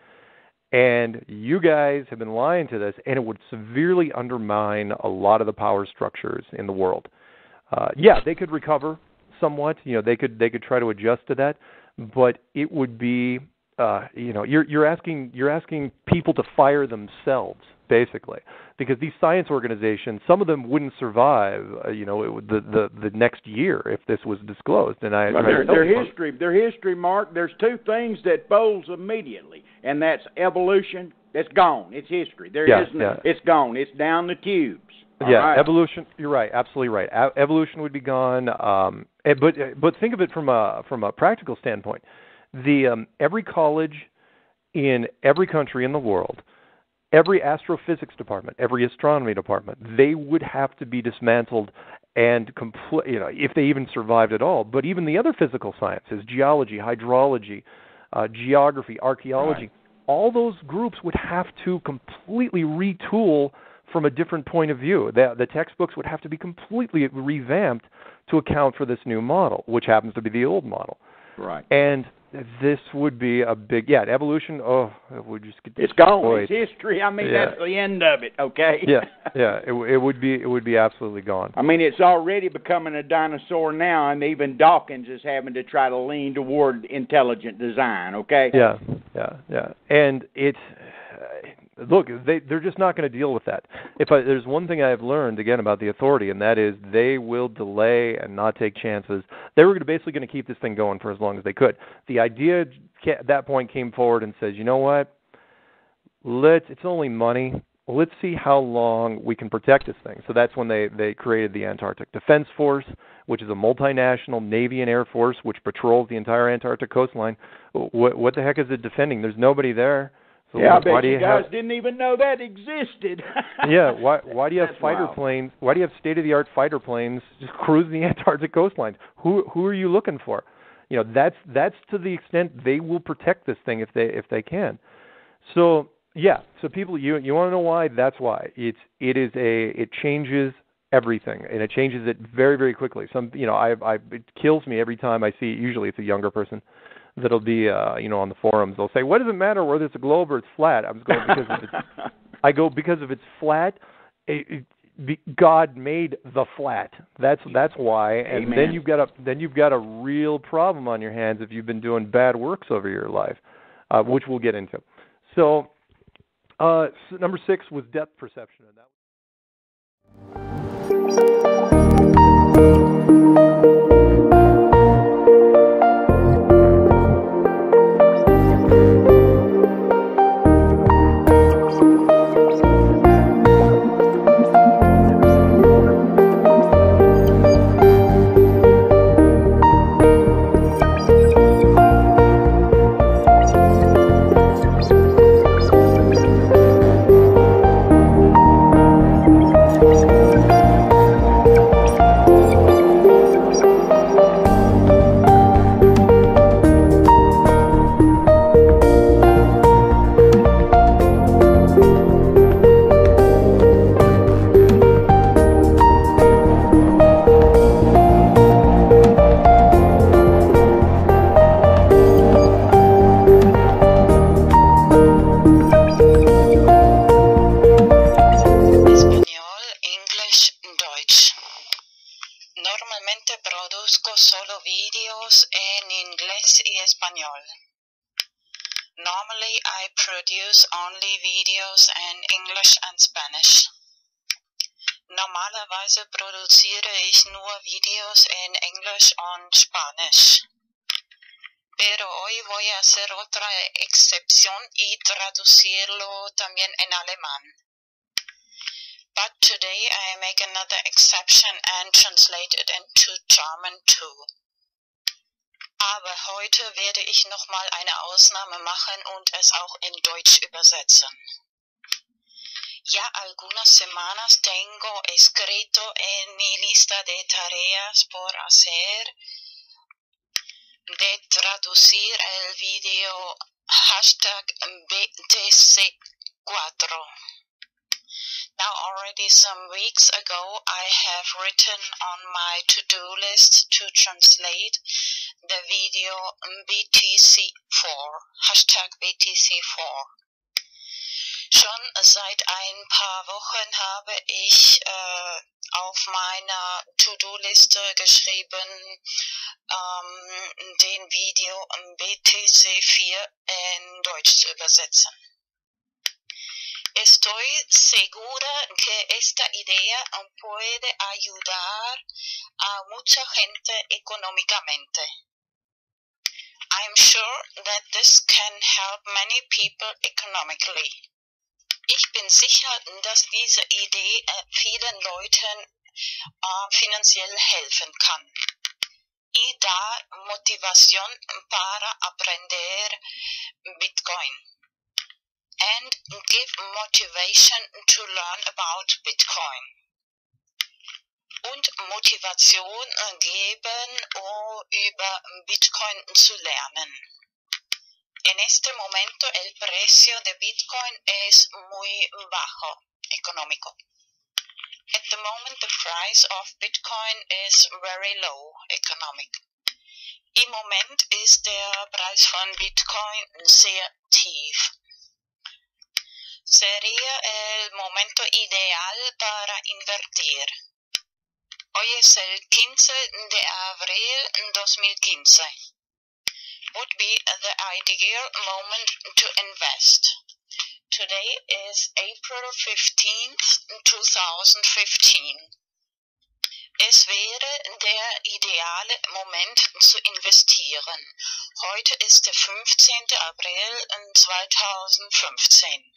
S1: And you guys have been lying to this, and it would severely undermine a lot of the power structures in the world. Uh, yeah, they could recover somewhat. You know, they could they could try to adjust to that, but it would be, uh, you know, you're you're asking you're asking people to fire themselves basically, because these science organizations, some of them wouldn't survive, uh, you know, it would, the the the next year if this was disclosed. And I,
S2: well,
S1: I
S2: their, their history, their history, Mark. There's two things that folds immediately, and that's evolution. That's gone. It's history. There
S1: yeah,
S2: isn't.
S1: Yeah.
S2: It's gone. It's down the tubes. All
S1: yeah,
S2: right.
S1: evolution. You're right. Absolutely right. A- evolution would be gone. Um, and, but but think of it from a from a practical standpoint. The um, every college in every country in the world, every astrophysics department, every astronomy department, they would have to be dismantled and complete. You know, if they even survived at all. But even the other physical sciences, geology, hydrology, uh, geography, archaeology,
S2: Right.
S1: all those groups would have to completely retool from a different point of view. The, the textbooks would have to be completely revamped to account for this new model, which happens to be the old model.
S2: Right.
S1: And this would be a big, yeah, evolution, oh, it would just get
S2: It's gone.
S1: destroyed.
S2: It's history. I mean,
S1: Yeah.
S2: that's the end of it, okay?
S1: Yeah, yeah, it, it would be it would be absolutely gone.
S2: I mean, it's already becoming a dinosaur now, and even Dawkins is having to try to lean toward intelligent design, okay?
S1: Yeah, yeah, yeah. And it's, uh, look, they, they're just not going to deal with that. If I, there's one thing I've learned, again, about the authority, and that is they will delay and not take chances. They were basically going to keep this thing going for as long as they could. The idea at that point came forward and says, you know what, let's, it's only money. Let's see how long we can protect this thing. So that's when they, they created the Antarctic Defense Force, which is a multinational Navy and Air Force which patrols the entire Antarctic coastline. What, what the heck is it defending? There's nobody there. So
S2: yeah, I
S1: why
S2: bet
S1: do
S2: you
S1: you
S2: guys
S1: have,
S2: didn't even know that existed.
S1: yeah, why why do you have
S2: That's
S1: fighter
S2: wild.
S1: planes? Why do you have state-of-the-art fighter planes just cruising the Antarctic coastlines? Who who are you looking for? You know, that's that's to the extent they will protect this thing if they if they can. So yeah, so people, you you want to know why? That's why. It's it is a it changes everything, and it changes it very very quickly. Some you know I I it kills me every time I see. Usually it's a younger person that'll be, uh, you know, on the forums. They'll say, "What does it matter whether it's a globe or it's flat?" I'm going because of it's, I go because if it's flat, it, it, be, God made the flat. That's that's why. And
S2: Amen.
S1: then you've got a then you've got a real problem on your hands if you've been doing bad works over your life, uh, which we'll get into. So, uh, number six was depth perception, and that.
S4: produzco solo videos en inglés y español. Normally I produce only videos in English and Spanish. Normalerweise produziere ich nur Videos en Englisch und Spanisch. Pero hoy voy a hacer otra excepción y traducirlo también en alemán. But today I make another exception and translate it into German too. Aber heute werde ich nochmal eine Ausnahme machen und es auch in Deutsch übersetzen. Ya algunas semanas tengo escrito en mi lista de tareas por hacer de traducir el video hashtag B T C four. Now already some weeks ago I have written on my to-do list to translate the video B T C four, hashtag B T C four. Schon seit ein paar Wochen habe ich äh, auf meiner To-Do-Liste geschrieben, ähm, den Video B T C four in Deutsch zu übersetzen. Estoy segura que esta idea puede ayudar a mucha gente económicamente. I'm sure that this can help many people economically. Ich bin sicher, dass diese Idee vielen Leuten äh, finanziell helfen kann. Y da motivación para aprender Bitcoin. And give motivation to learn about Bitcoin. Und Motivation geben, um über Bitcoin zu lernen. En este momento el precio de Bitcoin es muy bajo, económico. At the moment the price of Bitcoin is very low, economic. Im Moment ist der Preis von Bitcoin sehr tief. Sería el momento ideal para invertir. Hoy es el quince de abril dos mil quince. Would be the ideal moment to invest. Today is April fifteenth, twenty fifteen. Es wäre der ideale Moment zu investieren. Heute ist der fünfzehnte April zwanzig fünfzehn.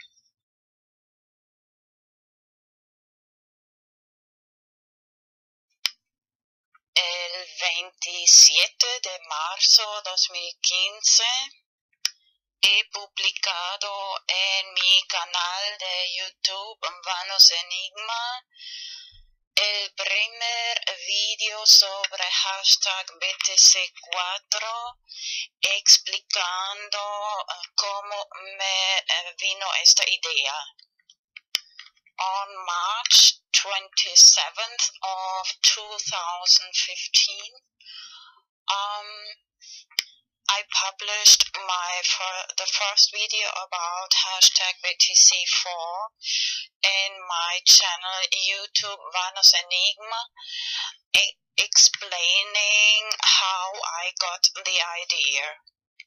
S4: El veintisiete de marzo dos mil quince he publicado en mi canal de YouTube Vanos Enigma el primer video sobre hashtag B T C four explicando cómo me vino esta idea. On March twenty-seventh of twenty fifteen, um, I published my fir- the first video about hashtag B T C four in my channel YouTube Vanos Enigma, e- explaining how I got the idea.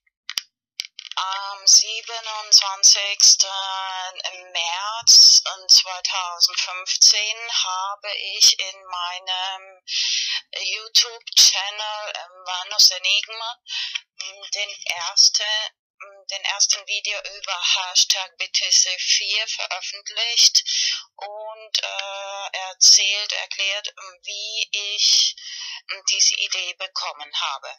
S4: Am siebenundzwanzigsten März zwanzig fünfzehn habe ich in meinem YouTube-Channel Vanos Enigma den ersten, den ersten Video über Hashtag B T C four veröffentlicht und äh, erzählt, erklärt, wie ich diese Idee bekommen habe.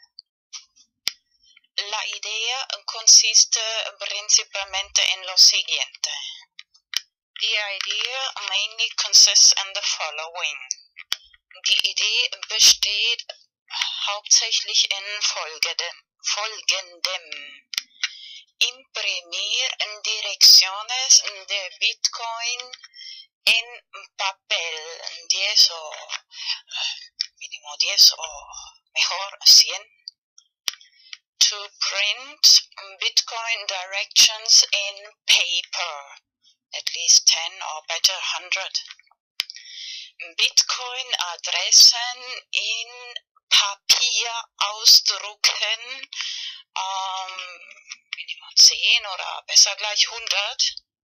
S4: La idea consiste principalmente en lo siguiente. The idea mainly consists in the following. Die Idee besteht hauptsächlich in folgendem. folgendem. Imprimir direcciones de Bitcoin en papel, diez o mínimo diez o mejor cien. To print Bitcoin directions in paper, at least ten or better one hundred. Bitcoin-Adressen in Papier ausdrucken, ähm, Minimum zehn oder besser gleich hundert,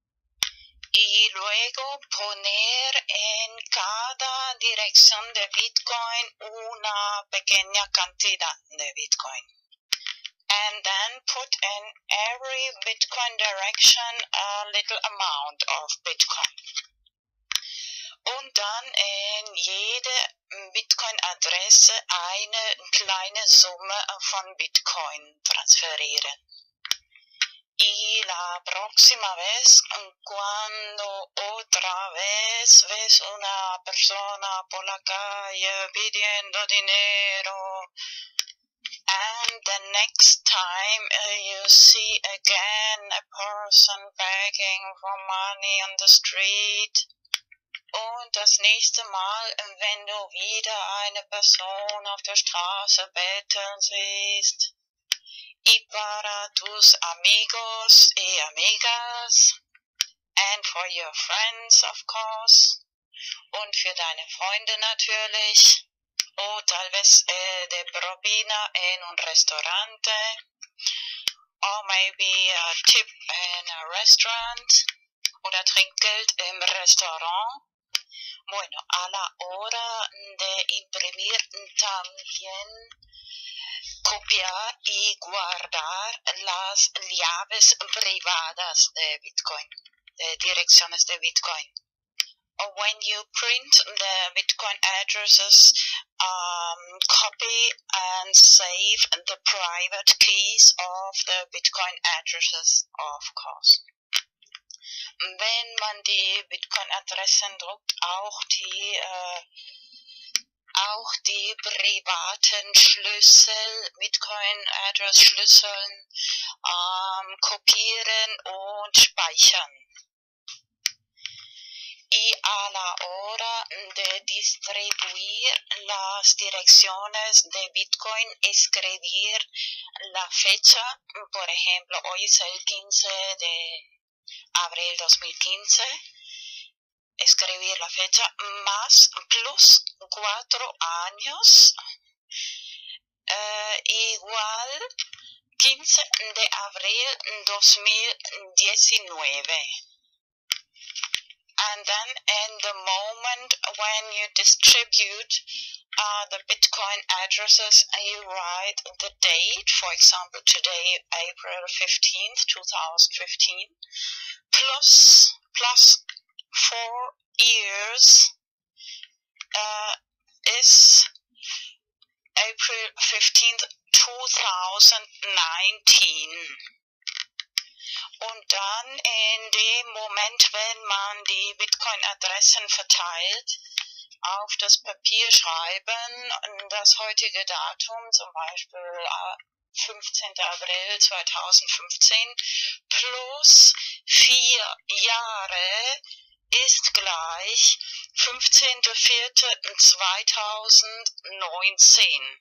S4: y luego poner en cada dirección de Bitcoin una pequeña cantidad de Bitcoin. And then put in every Bitcoin direction a little amount of Bitcoin. Und dann in jede Bitcoin-Adresse eine kleine Summe von Bitcoin transferieren. Y la próxima vez, cuando otra vez ves una persona por la calle pidiendo dinero, and the next time uh, you see again a person begging for money on the street, und das nächste Mal, wenn du wieder eine Person auf der Straße betteln siehst, y para tus amigos y amigas, and for your friends of course, und für deine Freunde natürlich, o tal vez eh, de propina en un restaurante, or maybe a tip in a restaurant, oder Trinkgeld im Restaurant. Bueno, a la hora de imprimir también copiar y guardar las llaves privadas de Bitcoin, de direcciones de Bitcoin. Or when you print the Bitcoin addresses, um, copy and save the private keys of the Bitcoin addresses, of course. Wenn man die Bitcoin-Adressen druckt, auch die, äh, auch die privaten Schlüssel, Bitcoin-Address-Schlüsseln, ähm, kopieren und speichern. Y a la hora de distribuir las direcciones de Bitcoin, escribir la fecha, por ejemplo, hoy es el quince de abril dos mil quince, escribir la fecha más plus cuatro años, uh, igual quince de abril dos mil diecinueve. And then in the moment when you distribute uh, the Bitcoin addresses, you write the date, for example today April fifteenth, two thousand fifteen, plus plus four years uh, is April fifteenth, two thousand nineteen. Und dann in dem Moment, wenn man die Bitcoin-Adressen verteilt, auf das Papier schreiben, das heutige Datum, zum Beispiel fünfzehnten April zweitausendfünfzehn, plus vier Jahre ist gleich fünfzehnten vierten zweitausendneunzehn.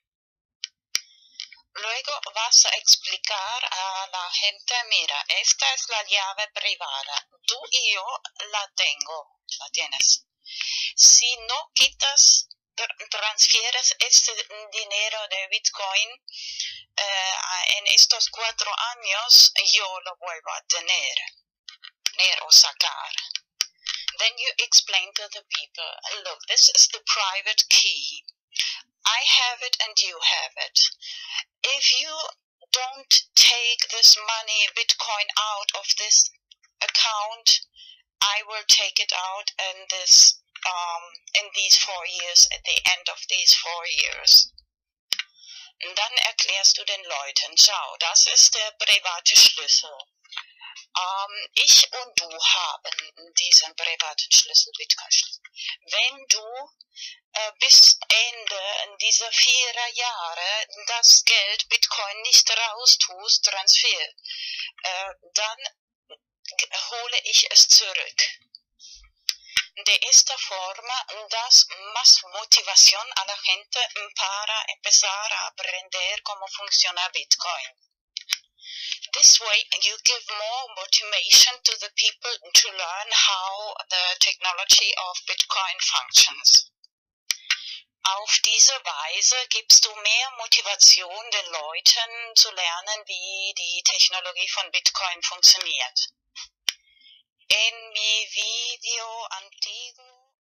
S4: Luego vas a explicar a la gente, mira, esta es la llave privada, tú y yo la tengo, la tienes. Si no quitas, transfieres este dinero de Bitcoin eh, en estos cuatro años, yo lo vuelvo a tener, tener o sacar. Then you explain to the people, look, this is the private key. I have it and you have it. If you don't take this money, Bitcoin, out of this account, I will take it out in this, um, in these four years, at the end of these four years. Und dann erklärst du den Leuten, schau, das ist der private Schlüssel. Um, ich und du haben diesen privaten Schlüssel, Bitcoin-Schlüssel. Wenn du äh, bis Ende dieser vier Jahre das Geld Bitcoin nicht raustust, Transfer, äh, dann hole ich es zurück. De esta forma das más motivación a la gente para empezar a aprender cómo funciona Bitcoin. This way you give more motivation to the people to learn how the technology of Bitcoin functions. Auf diese Weise gibst du mehr Motivation den Leuten zu lernen, wie die Technologie von Bitcoin funktioniert. En mi video antiguo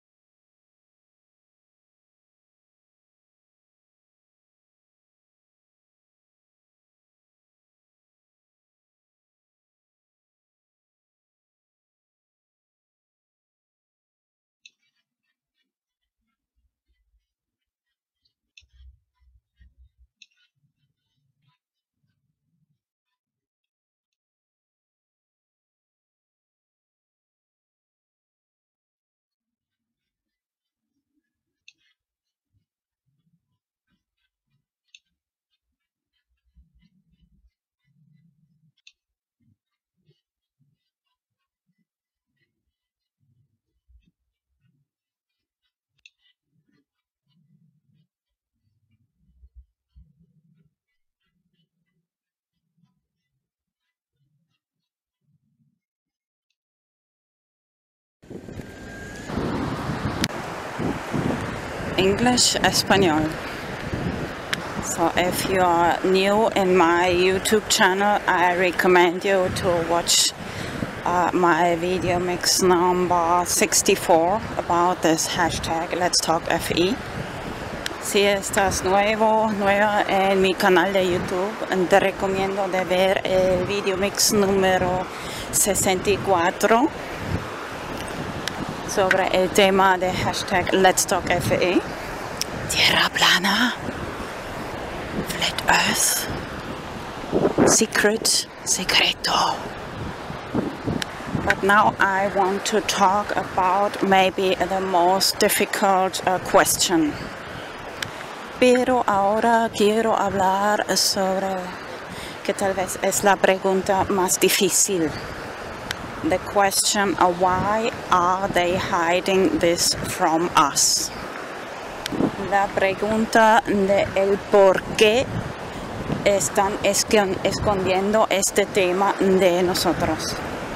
S4: English, Espanol. So if you are new in my YouTube channel, I recommend you to watch uh, my video mix number sixty-four about this hashtag Let's Talk F E. Si estás nuevo, nueva en mi canal de YouTube, te recomiendo de ver el video mix número sesenta y cuatro sobre el tema de hashtag Let's Talk F E. Tierra plana, flat earth, secret, secreto. But now I want to talk about maybe the most difficult uh, question. Pero ahora quiero hablar sobre que tal vez es la pregunta más difícil. The question of why are they hiding this from us? La pregunta de el por qué están escondiendo este tema de nosotros.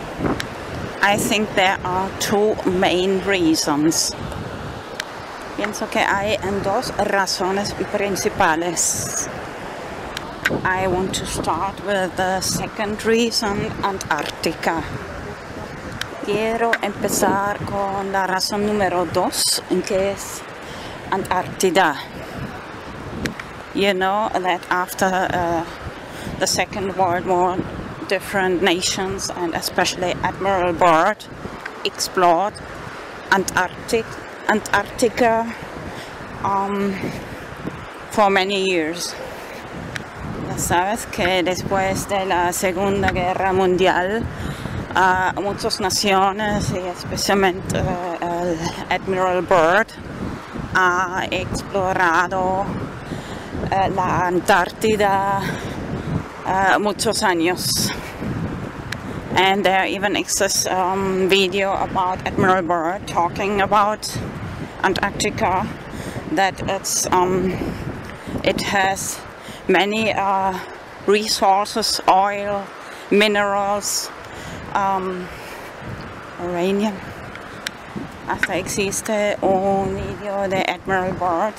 S4: I think there are two main reasons. Pienso que hay dos razones principales. I want to start with the second reason, Antarctica. Quiero empezar con la razón número dos, que es Antarctica. You know that after uh, the Second World War, different nations and especially Admiral Byrd explored Antarctic, Antarctica um, for many years. Ya sabes que después de la Segunda Guerra Mundial, Uh, muchas naciones y especialmente uh, el Admiral Byrd ha explorado uh, la Antártida uh, muchos años. And there even exists a um, video about Admiral Byrd talking about Antarctica, that it's um, it has many uh, resources, oil, minerals, Um, uranium. Hasta existe un video de Admiral Byrd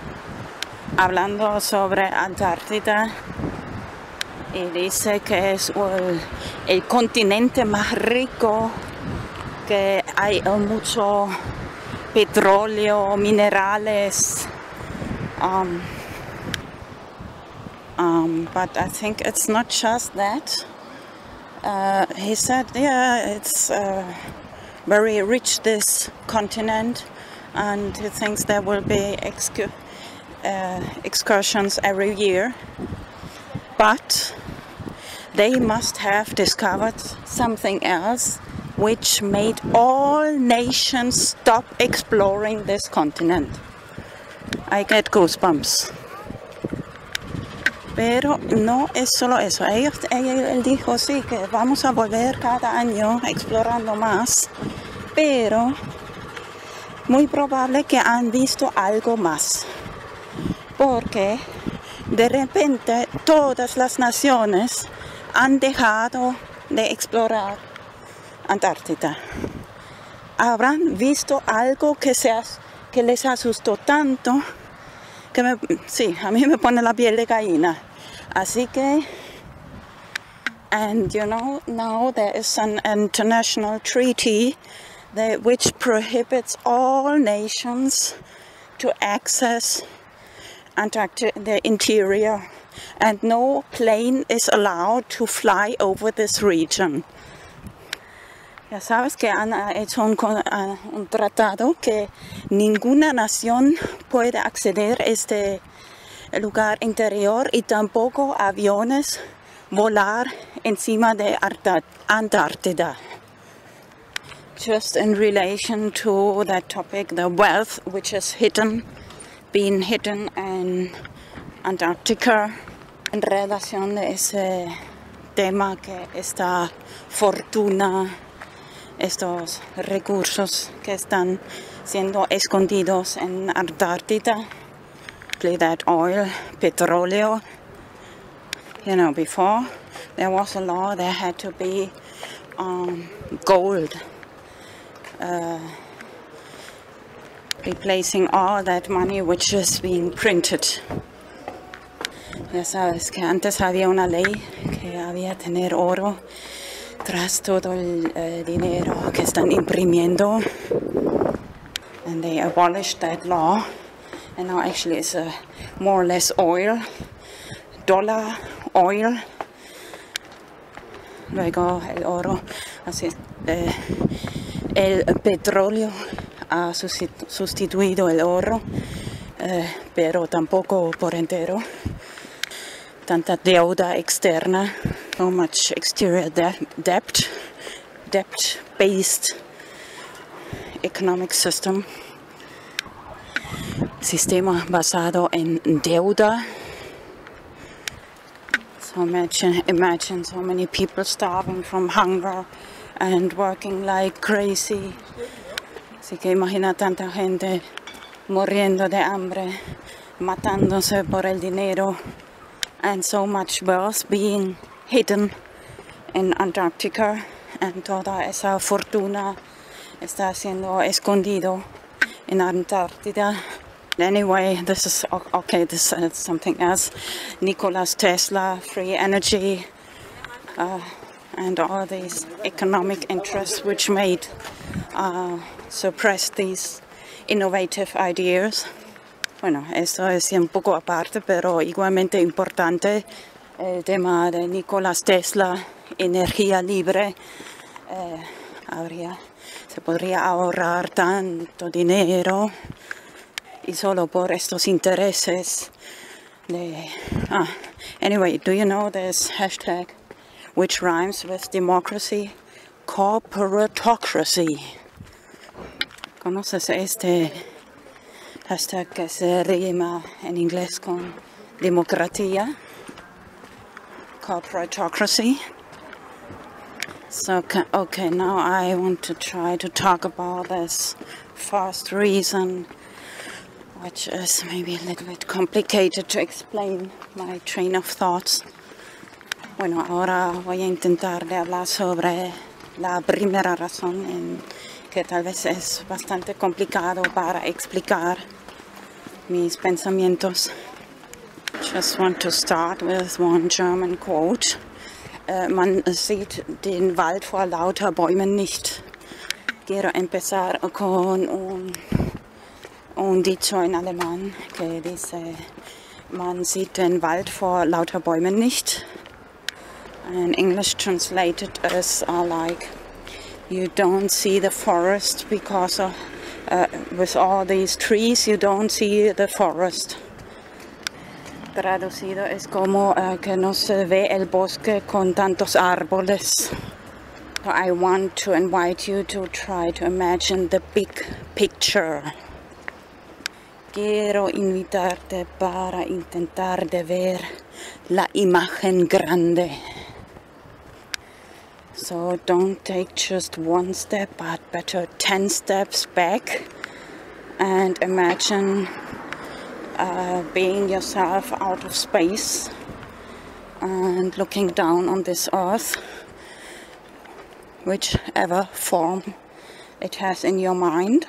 S4: hablando sobre Antártida y dice que es el, el continente más rico, que hay mucho petróleo, minerales. Um, um, but I think it's not just that. Uh, he said, yeah, it's uh, very rich, this continent, and he thinks there will be excu uh, excursions every year. But they must have discovered something else which made all nations stop exploring this continent. I get goosebumps. Pero no es solo eso. Ellos, él, él dijo, sí, que vamos a volver cada año explorando más, pero muy probable que han visto algo más. Porque de repente todas las naciones
S5: han dejado de explorar Antártida. Habrán visto algo que, se, que les asustó tanto que me, sí, a mí me pone la piel de gallina. Así que, and you know, now there is an international treaty that, which prohibits all nations to access Antarctica, the interior, and no plane is allowed to fly over this region. Ya sabes que han hecho un, un tratado que ninguna nación puede acceder a este lugar interior y tampoco aviones volar encima de Antártida. Just in relation to that topic, the wealth which is hidden, being hidden in Antarctica, en relación a ese tema que esta fortuna, estos recursos que están siendo escondidos en Antártida, that oil, petróleo. You know, before there was a law there had to be um, gold, uh, replacing all that money which is being printed. Ya sabes que antes había una ley que había tener oro tras todo el uh, dinero que están imprimiendo, and they abolished that law, and now actually it's uh, more or less oil, dollar, oil, luego el oro, así eh, el petróleo ha sustituido el oro, eh, pero tampoco por entero. Tanta deuda externa, so much exterior de debt, debt-based economic system, sistema basado en deuda. So imagine, imagine so many people starving from hunger and working like crazy. Así que imagina tanta gente muriendo de hambre, matándose por el dinero. And so much wealth being hidden in Antarctica, and toda esa fortuna está siendo escondido in Antártida. Anyway, this is okay. This is something else. Nikola Tesla, free energy, uh, and all these economic interests which made uh, suppress these innovative ideas. Bueno, esto es un poco aparte, pero igualmente importante. El tema de Nikola Tesla, energía libre, eh, habría, se podría ahorrar tanto dinero y solo por estos intereses de... Ah, anyway, do you know this hashtag which rhymes with democracy? Corporatocracy. ¿Conoces este hashtag que se rima en inglés con democracia? Corporatocracy. So, okay, now I want to try to talk about this first reason, which is maybe a little bit complicated to explain my train of thoughts. Bueno, ahora voy a intentar de hablar sobre la primera razón, en que tal vez es bastante complicado para explicar mis pensamientos. Just want to start with one German quote. Uh, man sieht den Wald vor lauter Bäumen nicht. Quiero empezar con un, un dicho en alemán que dice: Man sieht den Wald vor lauter Bäumen nicht. And English translated as uh, like, you don't see the forest because of, uh, with all these trees you don't see the forest. Traducido es como uh, que no se ve el bosque con tantos árboles. So I want to invite you to try to imagine the big picture. Quiero invitarte para intentar de ver la imagen grande. So don't take just one step, but better ten steps back and imagine uh, being yourself out of space and looking down on this earth, whichever form it has in your mind.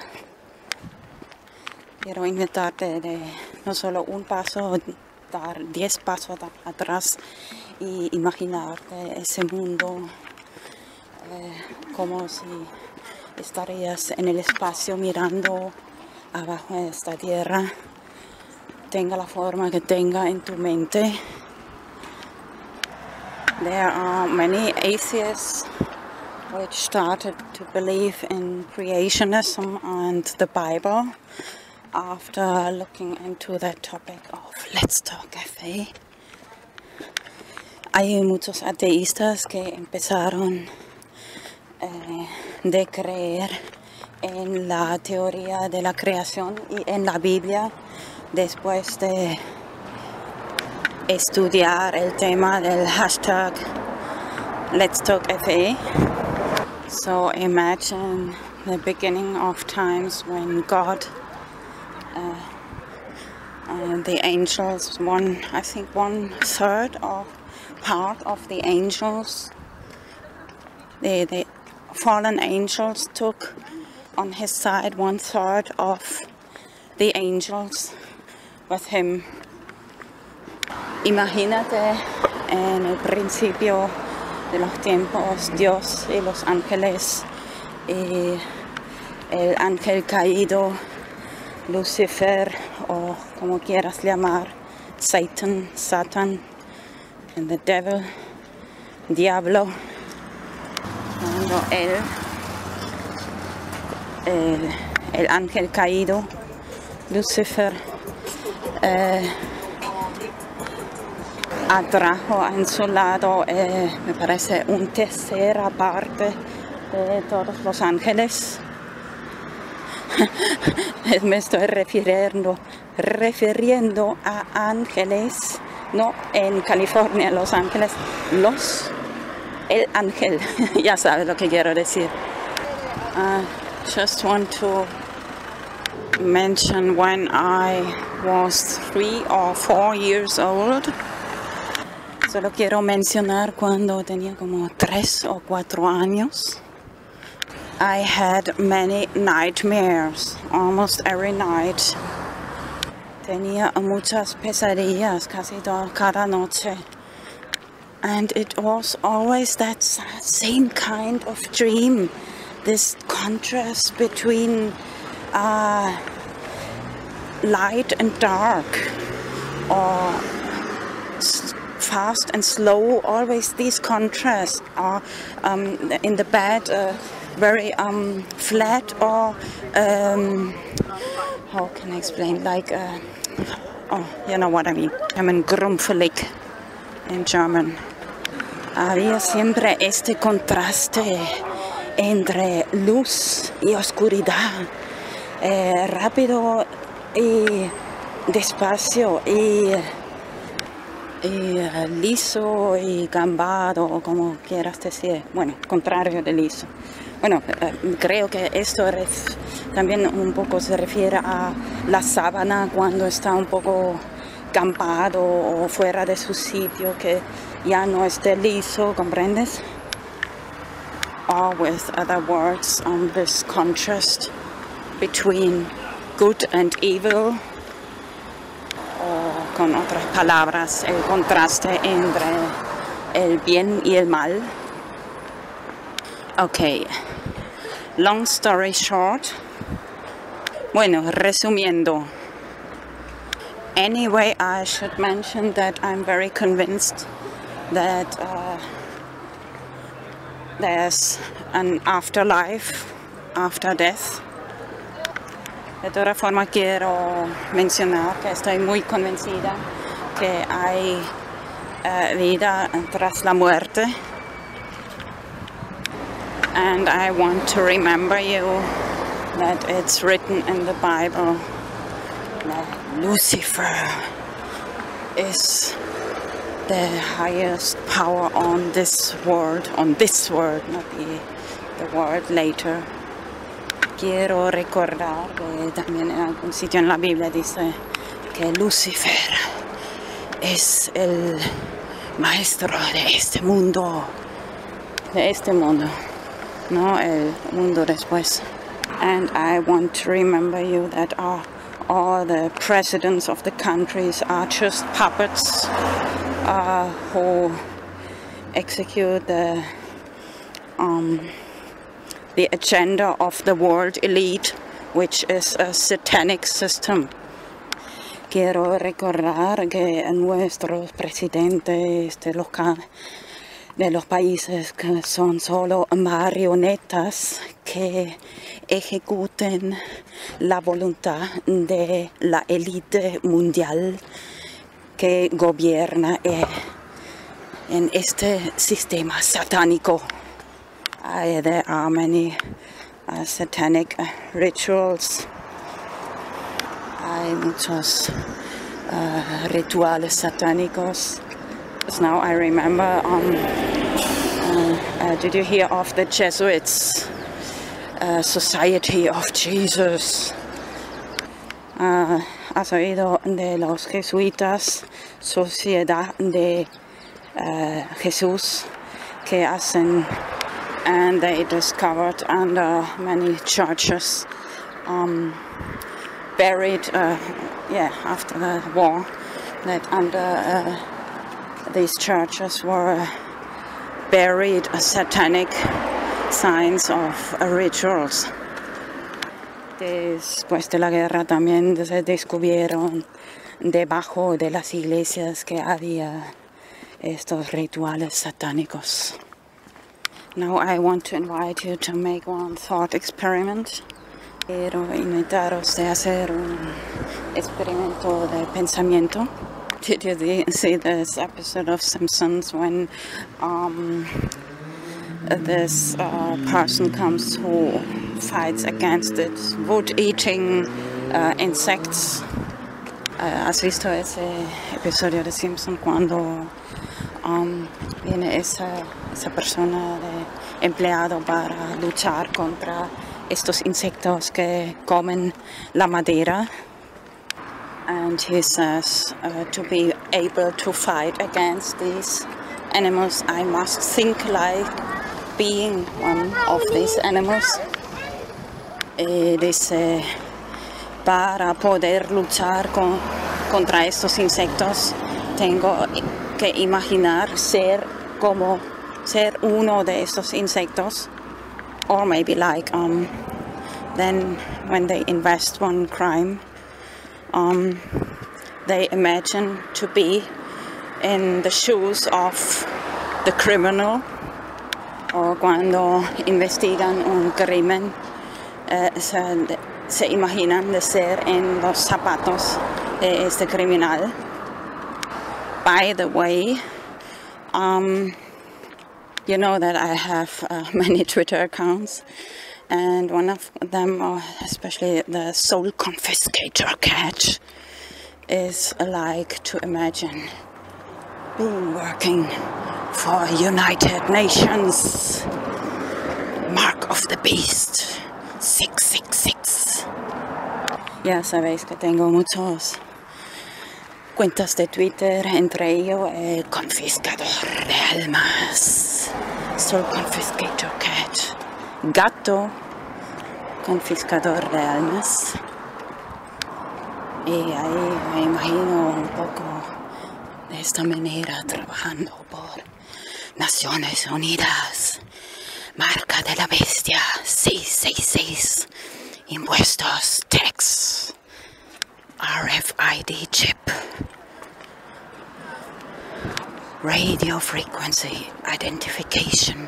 S5: Quiero invitarte de no solo un paso, dar diez pasos atrás y imaginarte ese mundo eh, como si estarías en el espacio mirando abajo de esta tierra, tenga la forma que tenga en tu mente. There are many atheists which started to believe in creationism and the Bible after looking into that topic of Let's Talk Cafe. Hay muchos ateístas que empezaron eh, de creer en la teoría de la creación y en la Biblia después de estudiar el tema del hashtag Let's Talk F A. So imagine the beginning of times when God uh, and the angels, one I think one third of part of the angels, the, the fallen angels took on his side one third of the angels with him. Imagínate en el principio de los tiempos, Dios y los ángeles y el ángel caído, Lucifer, o como quieras llamar, Satan, Satan, and the devil, diablo. Cuando él, el, el ángel caído, Lucifer, eh, atrajo en su lado, eh, me parece, una tercera parte de todos los ángeles. Me estoy refiriendo, refiriendo a ángeles, no en California, Los Ángeles, los, el ángel, ya sabes lo que quiero decir. I just want to mention when I was three or four years old. Solo quiero mencionar cuando tenía como tres o cuatro años. I had many nightmares, almost every night. Tenía muchas pesadillas casi toda, cada noche. And it was always that same kind of dream. This contrast between uh, light and dark, or fast and slow, always these contrasts are um, in the bed uh, very um, flat or um, how can I explain, like uh, oh, you know what I mean, I mean grumpelig in German. Había siempre este contraste entre luz y oscuridad, eh, rápido y despacio y Y uh, liso y gambado, o como quieras decir, bueno, contrario de liso. Bueno, uh, creo que esto ref, también un poco se refiere a la sábana cuando está un poco gambado o fuera de su sitio, que ya no esté liso, ¿comprendes? Or with other words, on this contrast between good and evil. O con otras palabras, el contraste entre el bien y el mal. Okay, long story short. Bueno, resumiendo. Anyway, I should mention that I'm very convinced that uh, there's an afterlife after death. De todas formas, quiero mencionar que estoy muy convencida que hay uh, vida tras la muerte. And I want to remember you that it's written in the Bible that Lucifer is the highest power on this world, on this world, not the, the world later. Quiero recordar que también en algún sitio en la Biblia dice que Lucifer es el maestro de este mundo, de este mundo, no el mundo después. And I want to remember you that all, all the presidents of the countries are just puppets uh, who execute the um, the agenda of the world elite, which is a satanic system. Quiero recordar que nuestros presidentes de los, de los países que son solo marionetas que ejecuten la voluntad de la élite mundial que gobierna eh, en este sistema satánico. Uh, there are many uh, satanic uh, rituals. Hay muchos uh, rituales satánicos. Now I remember, um, uh, uh, did you hear of the Jesuits? Uh, Society of Jesus. Uh, ¿Has oído de los jesuitas? Sociedad de uh, Jesús, que hacen, and they discovered under many churches, um, buried, uh, yeah, after the war, that under uh, these churches were buried satanic signs of uh, rituals. Después de la guerra también se descubrieron debajo de las iglesias que había estos rituales satánicos. Now I want to invite you to make one thought experiment. Quiero invitaros a hacer un experimento de pensamiento. Did you see this episode of Simpsons when um, this uh, person comes who fights against it, wood-eating uh, insects? Uh, ¿Has visto ese episodio de Simpsons cuando um, viene esa, esa persona de empleado para luchar contra estos insectos que comen la madera? And he says, uh, to be able to fight against these animals, I must think like being one of these animals. Y dice, para poder luchar con, contra estos insectos, tengo que imaginar ser como ser uno de estos insectos. Or maybe like, um, then when they invest one crime, um, they imagine to be in the shoes of the criminal. O cuando investigan un crimen, eh, se, se imaginan de ser en los zapatos de este criminal. By the way, um, you know that I have uh, many Twitter accounts, and one of them, uh, especially the Soul Confiscator Cat, is like to imagine being working for United Nations, Mark of the Beast, six six six. Ya sabéis que tengo muchos cuentas de Twitter, entre ellos el confiscador de almas, Soul Confiscator Cat, gato confiscador de almas. Y ahí me imagino un poco de esta manera trabajando por Naciones Unidas, marca de la bestia, seis seis seis, impuestos, tax, R F I D chip, radio frequency identification,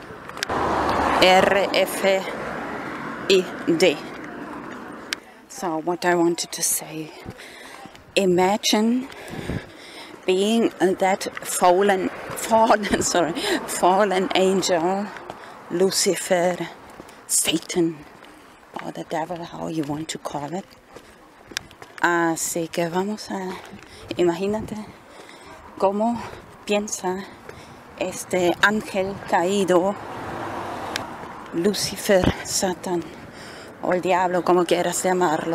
S5: R F I D. So what I wanted to say, imagine being that fallen, fallen, sorry, fallen angel, Lucifer, Satan, or the devil, how you want to call it. Así que vamos a, imagínate cómo piensa este ángel caído, Lucifer, Satan, o el diablo, como quieras llamarlo.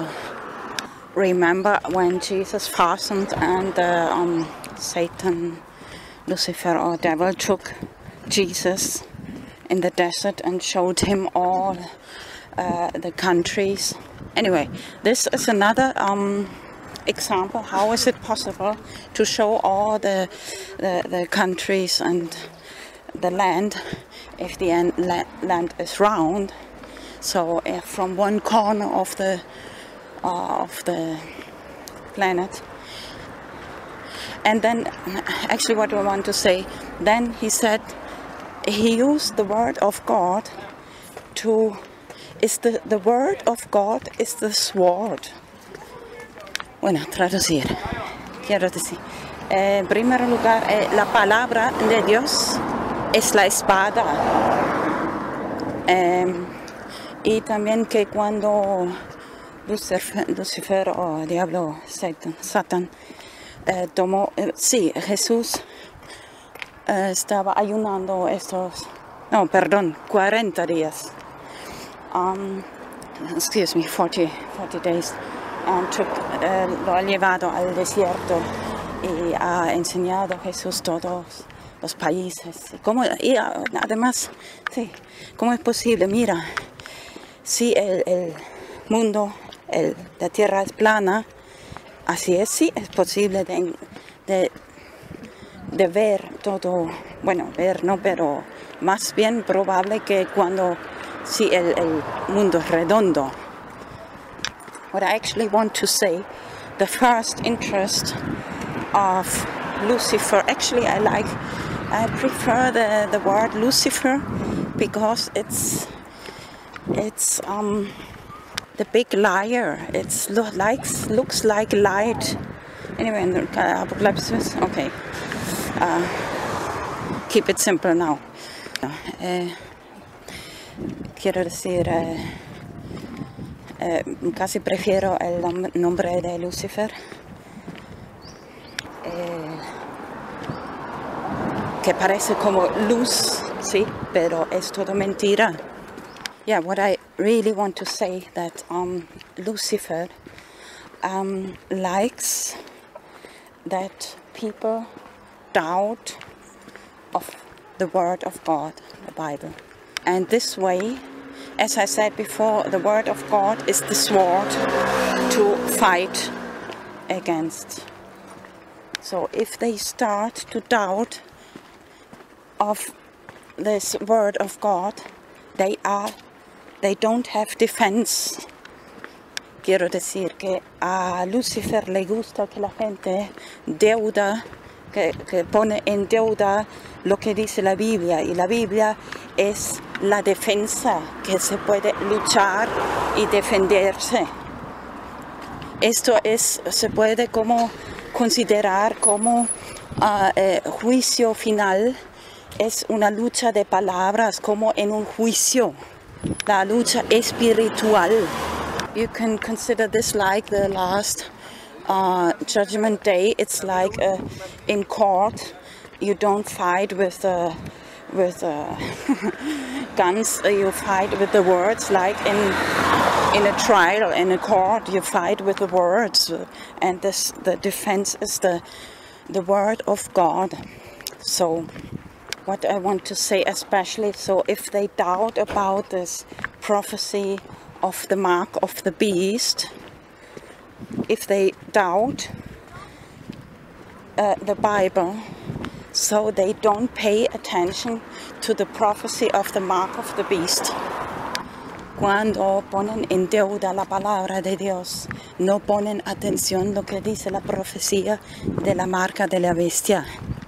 S5: Remember when Jesus fastened and uh, um, Satan Lucifer or devil took Jesus in the desert and showed him all uh, the countries. Anyway, this is another um, example. How is it possible to show all the, the, the countries and the land if the end, la land is round? So uh, from one corner of the uh, of the planet. And then, actually what I want to say, then he said, he used the word of God to, is the, the word of God is the sword. Bueno, traducir, quiero decir. Eh, en primer lugar, eh, la palabra de Dios es la espada. Eh, y también que cuando Lucifer, Lucifer o diablo, Satan, Satan eh, tomó, eh, sí, Jesús eh, estaba ayunando estos, no, perdón, cuarenta días. Um, excuse me, forty, forty days. Um, took, eh, lo ha llevado al desierto y ha enseñado a Jesús todos los países. ¿Cómo, y además, sí, ¿cómo es posible? Mira, si el, el mundo, el, la tierra es plana, así es, sí, es posible de, de, de ver todo, bueno, ver no, pero más bien probable que cuando, si el, el mundo es redondo. What I actually want to say, the first interest of Lucifer, actually I like, I prefer the, the word Lucifer because it's, it's um, the big liar. It's lo likes, looks like light. Anyway, in the Apocalypse, okay. Uh, keep it simple now. Uh, quiero decir, uh, uh, casi prefiero el nombre de Lucifer. Uh, que parece como luz, sí, pero es todo mentira. Yeah, what I really want to say that um, Lucifer um, likes that people doubt of the word of God, the Bible. And this way, as I said before, the word of God is the sword to fight against. So if they start to doubt of this word of God, they are They don't have defense. Quiero decir que a Lucifer le gusta que la gente deuda, que, que pone en deuda lo que dice la Biblia. Y la Biblia es la defensa, que se puede luchar y defenderse. Esto es, se puede como considerar como uh, eh, juicio final. Es una lucha de palabras, como en un juicio. La lucha espiritual. You can consider this like the last uh, judgment day. It's like uh, in court. You don't fight with uh, with uh, guns. You fight with the words. Like in in a trial, in a court, you fight with the words, and this the defense is the the word of God. So. What I want to say especially, so if they doubt about this prophecy of the mark of the beast, if they doubt uh, the Bible, so they don't pay attention to the prophecy of the mark of the beast. Cuando ponen en deuda la palabra de Dios, no ponen atención lo que dice la profecía de la marca de la bestia.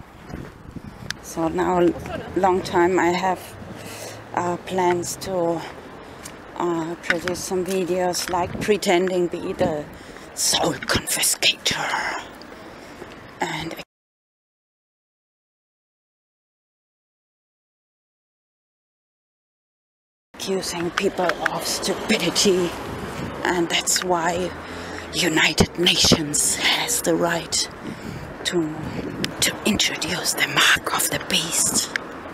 S5: So now, long time I have uh, plans to uh, produce some videos like pretending be the soul confiscator and accusing people of stupidity, and that's why United Nations has the right to to introduce the mark of the beast.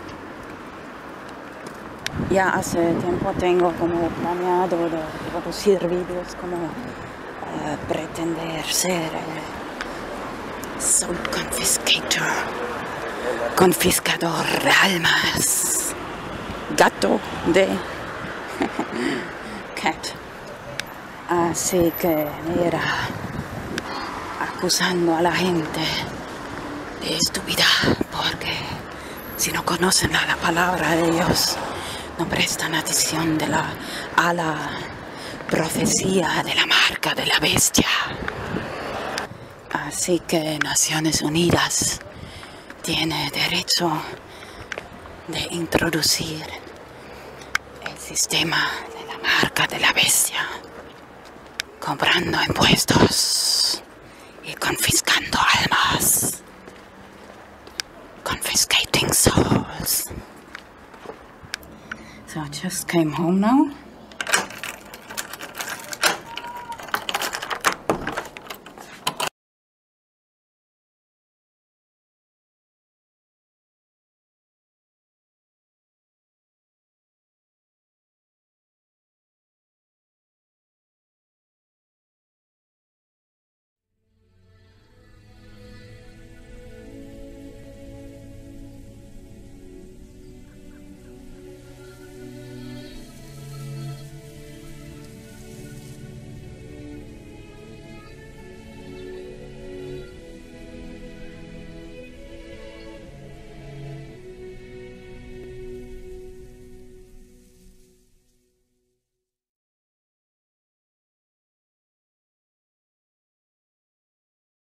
S5: Ya hace tiempo tengo como planeado de producir vídeos como uh, pretender ser el soul confiscator confiscador de almas, gato de cat. Así que mira, acusando a la gente de estupidez, porque si no conocen la, la palabra de Dios, no prestan atención de la, a la profecía de la marca de la bestia. Así que Naciones Unidas tiene derecho de introducir el sistema de la marca de la bestia, cobrando impuestos y confiscando almas. Confiscating souls. So I just came home now.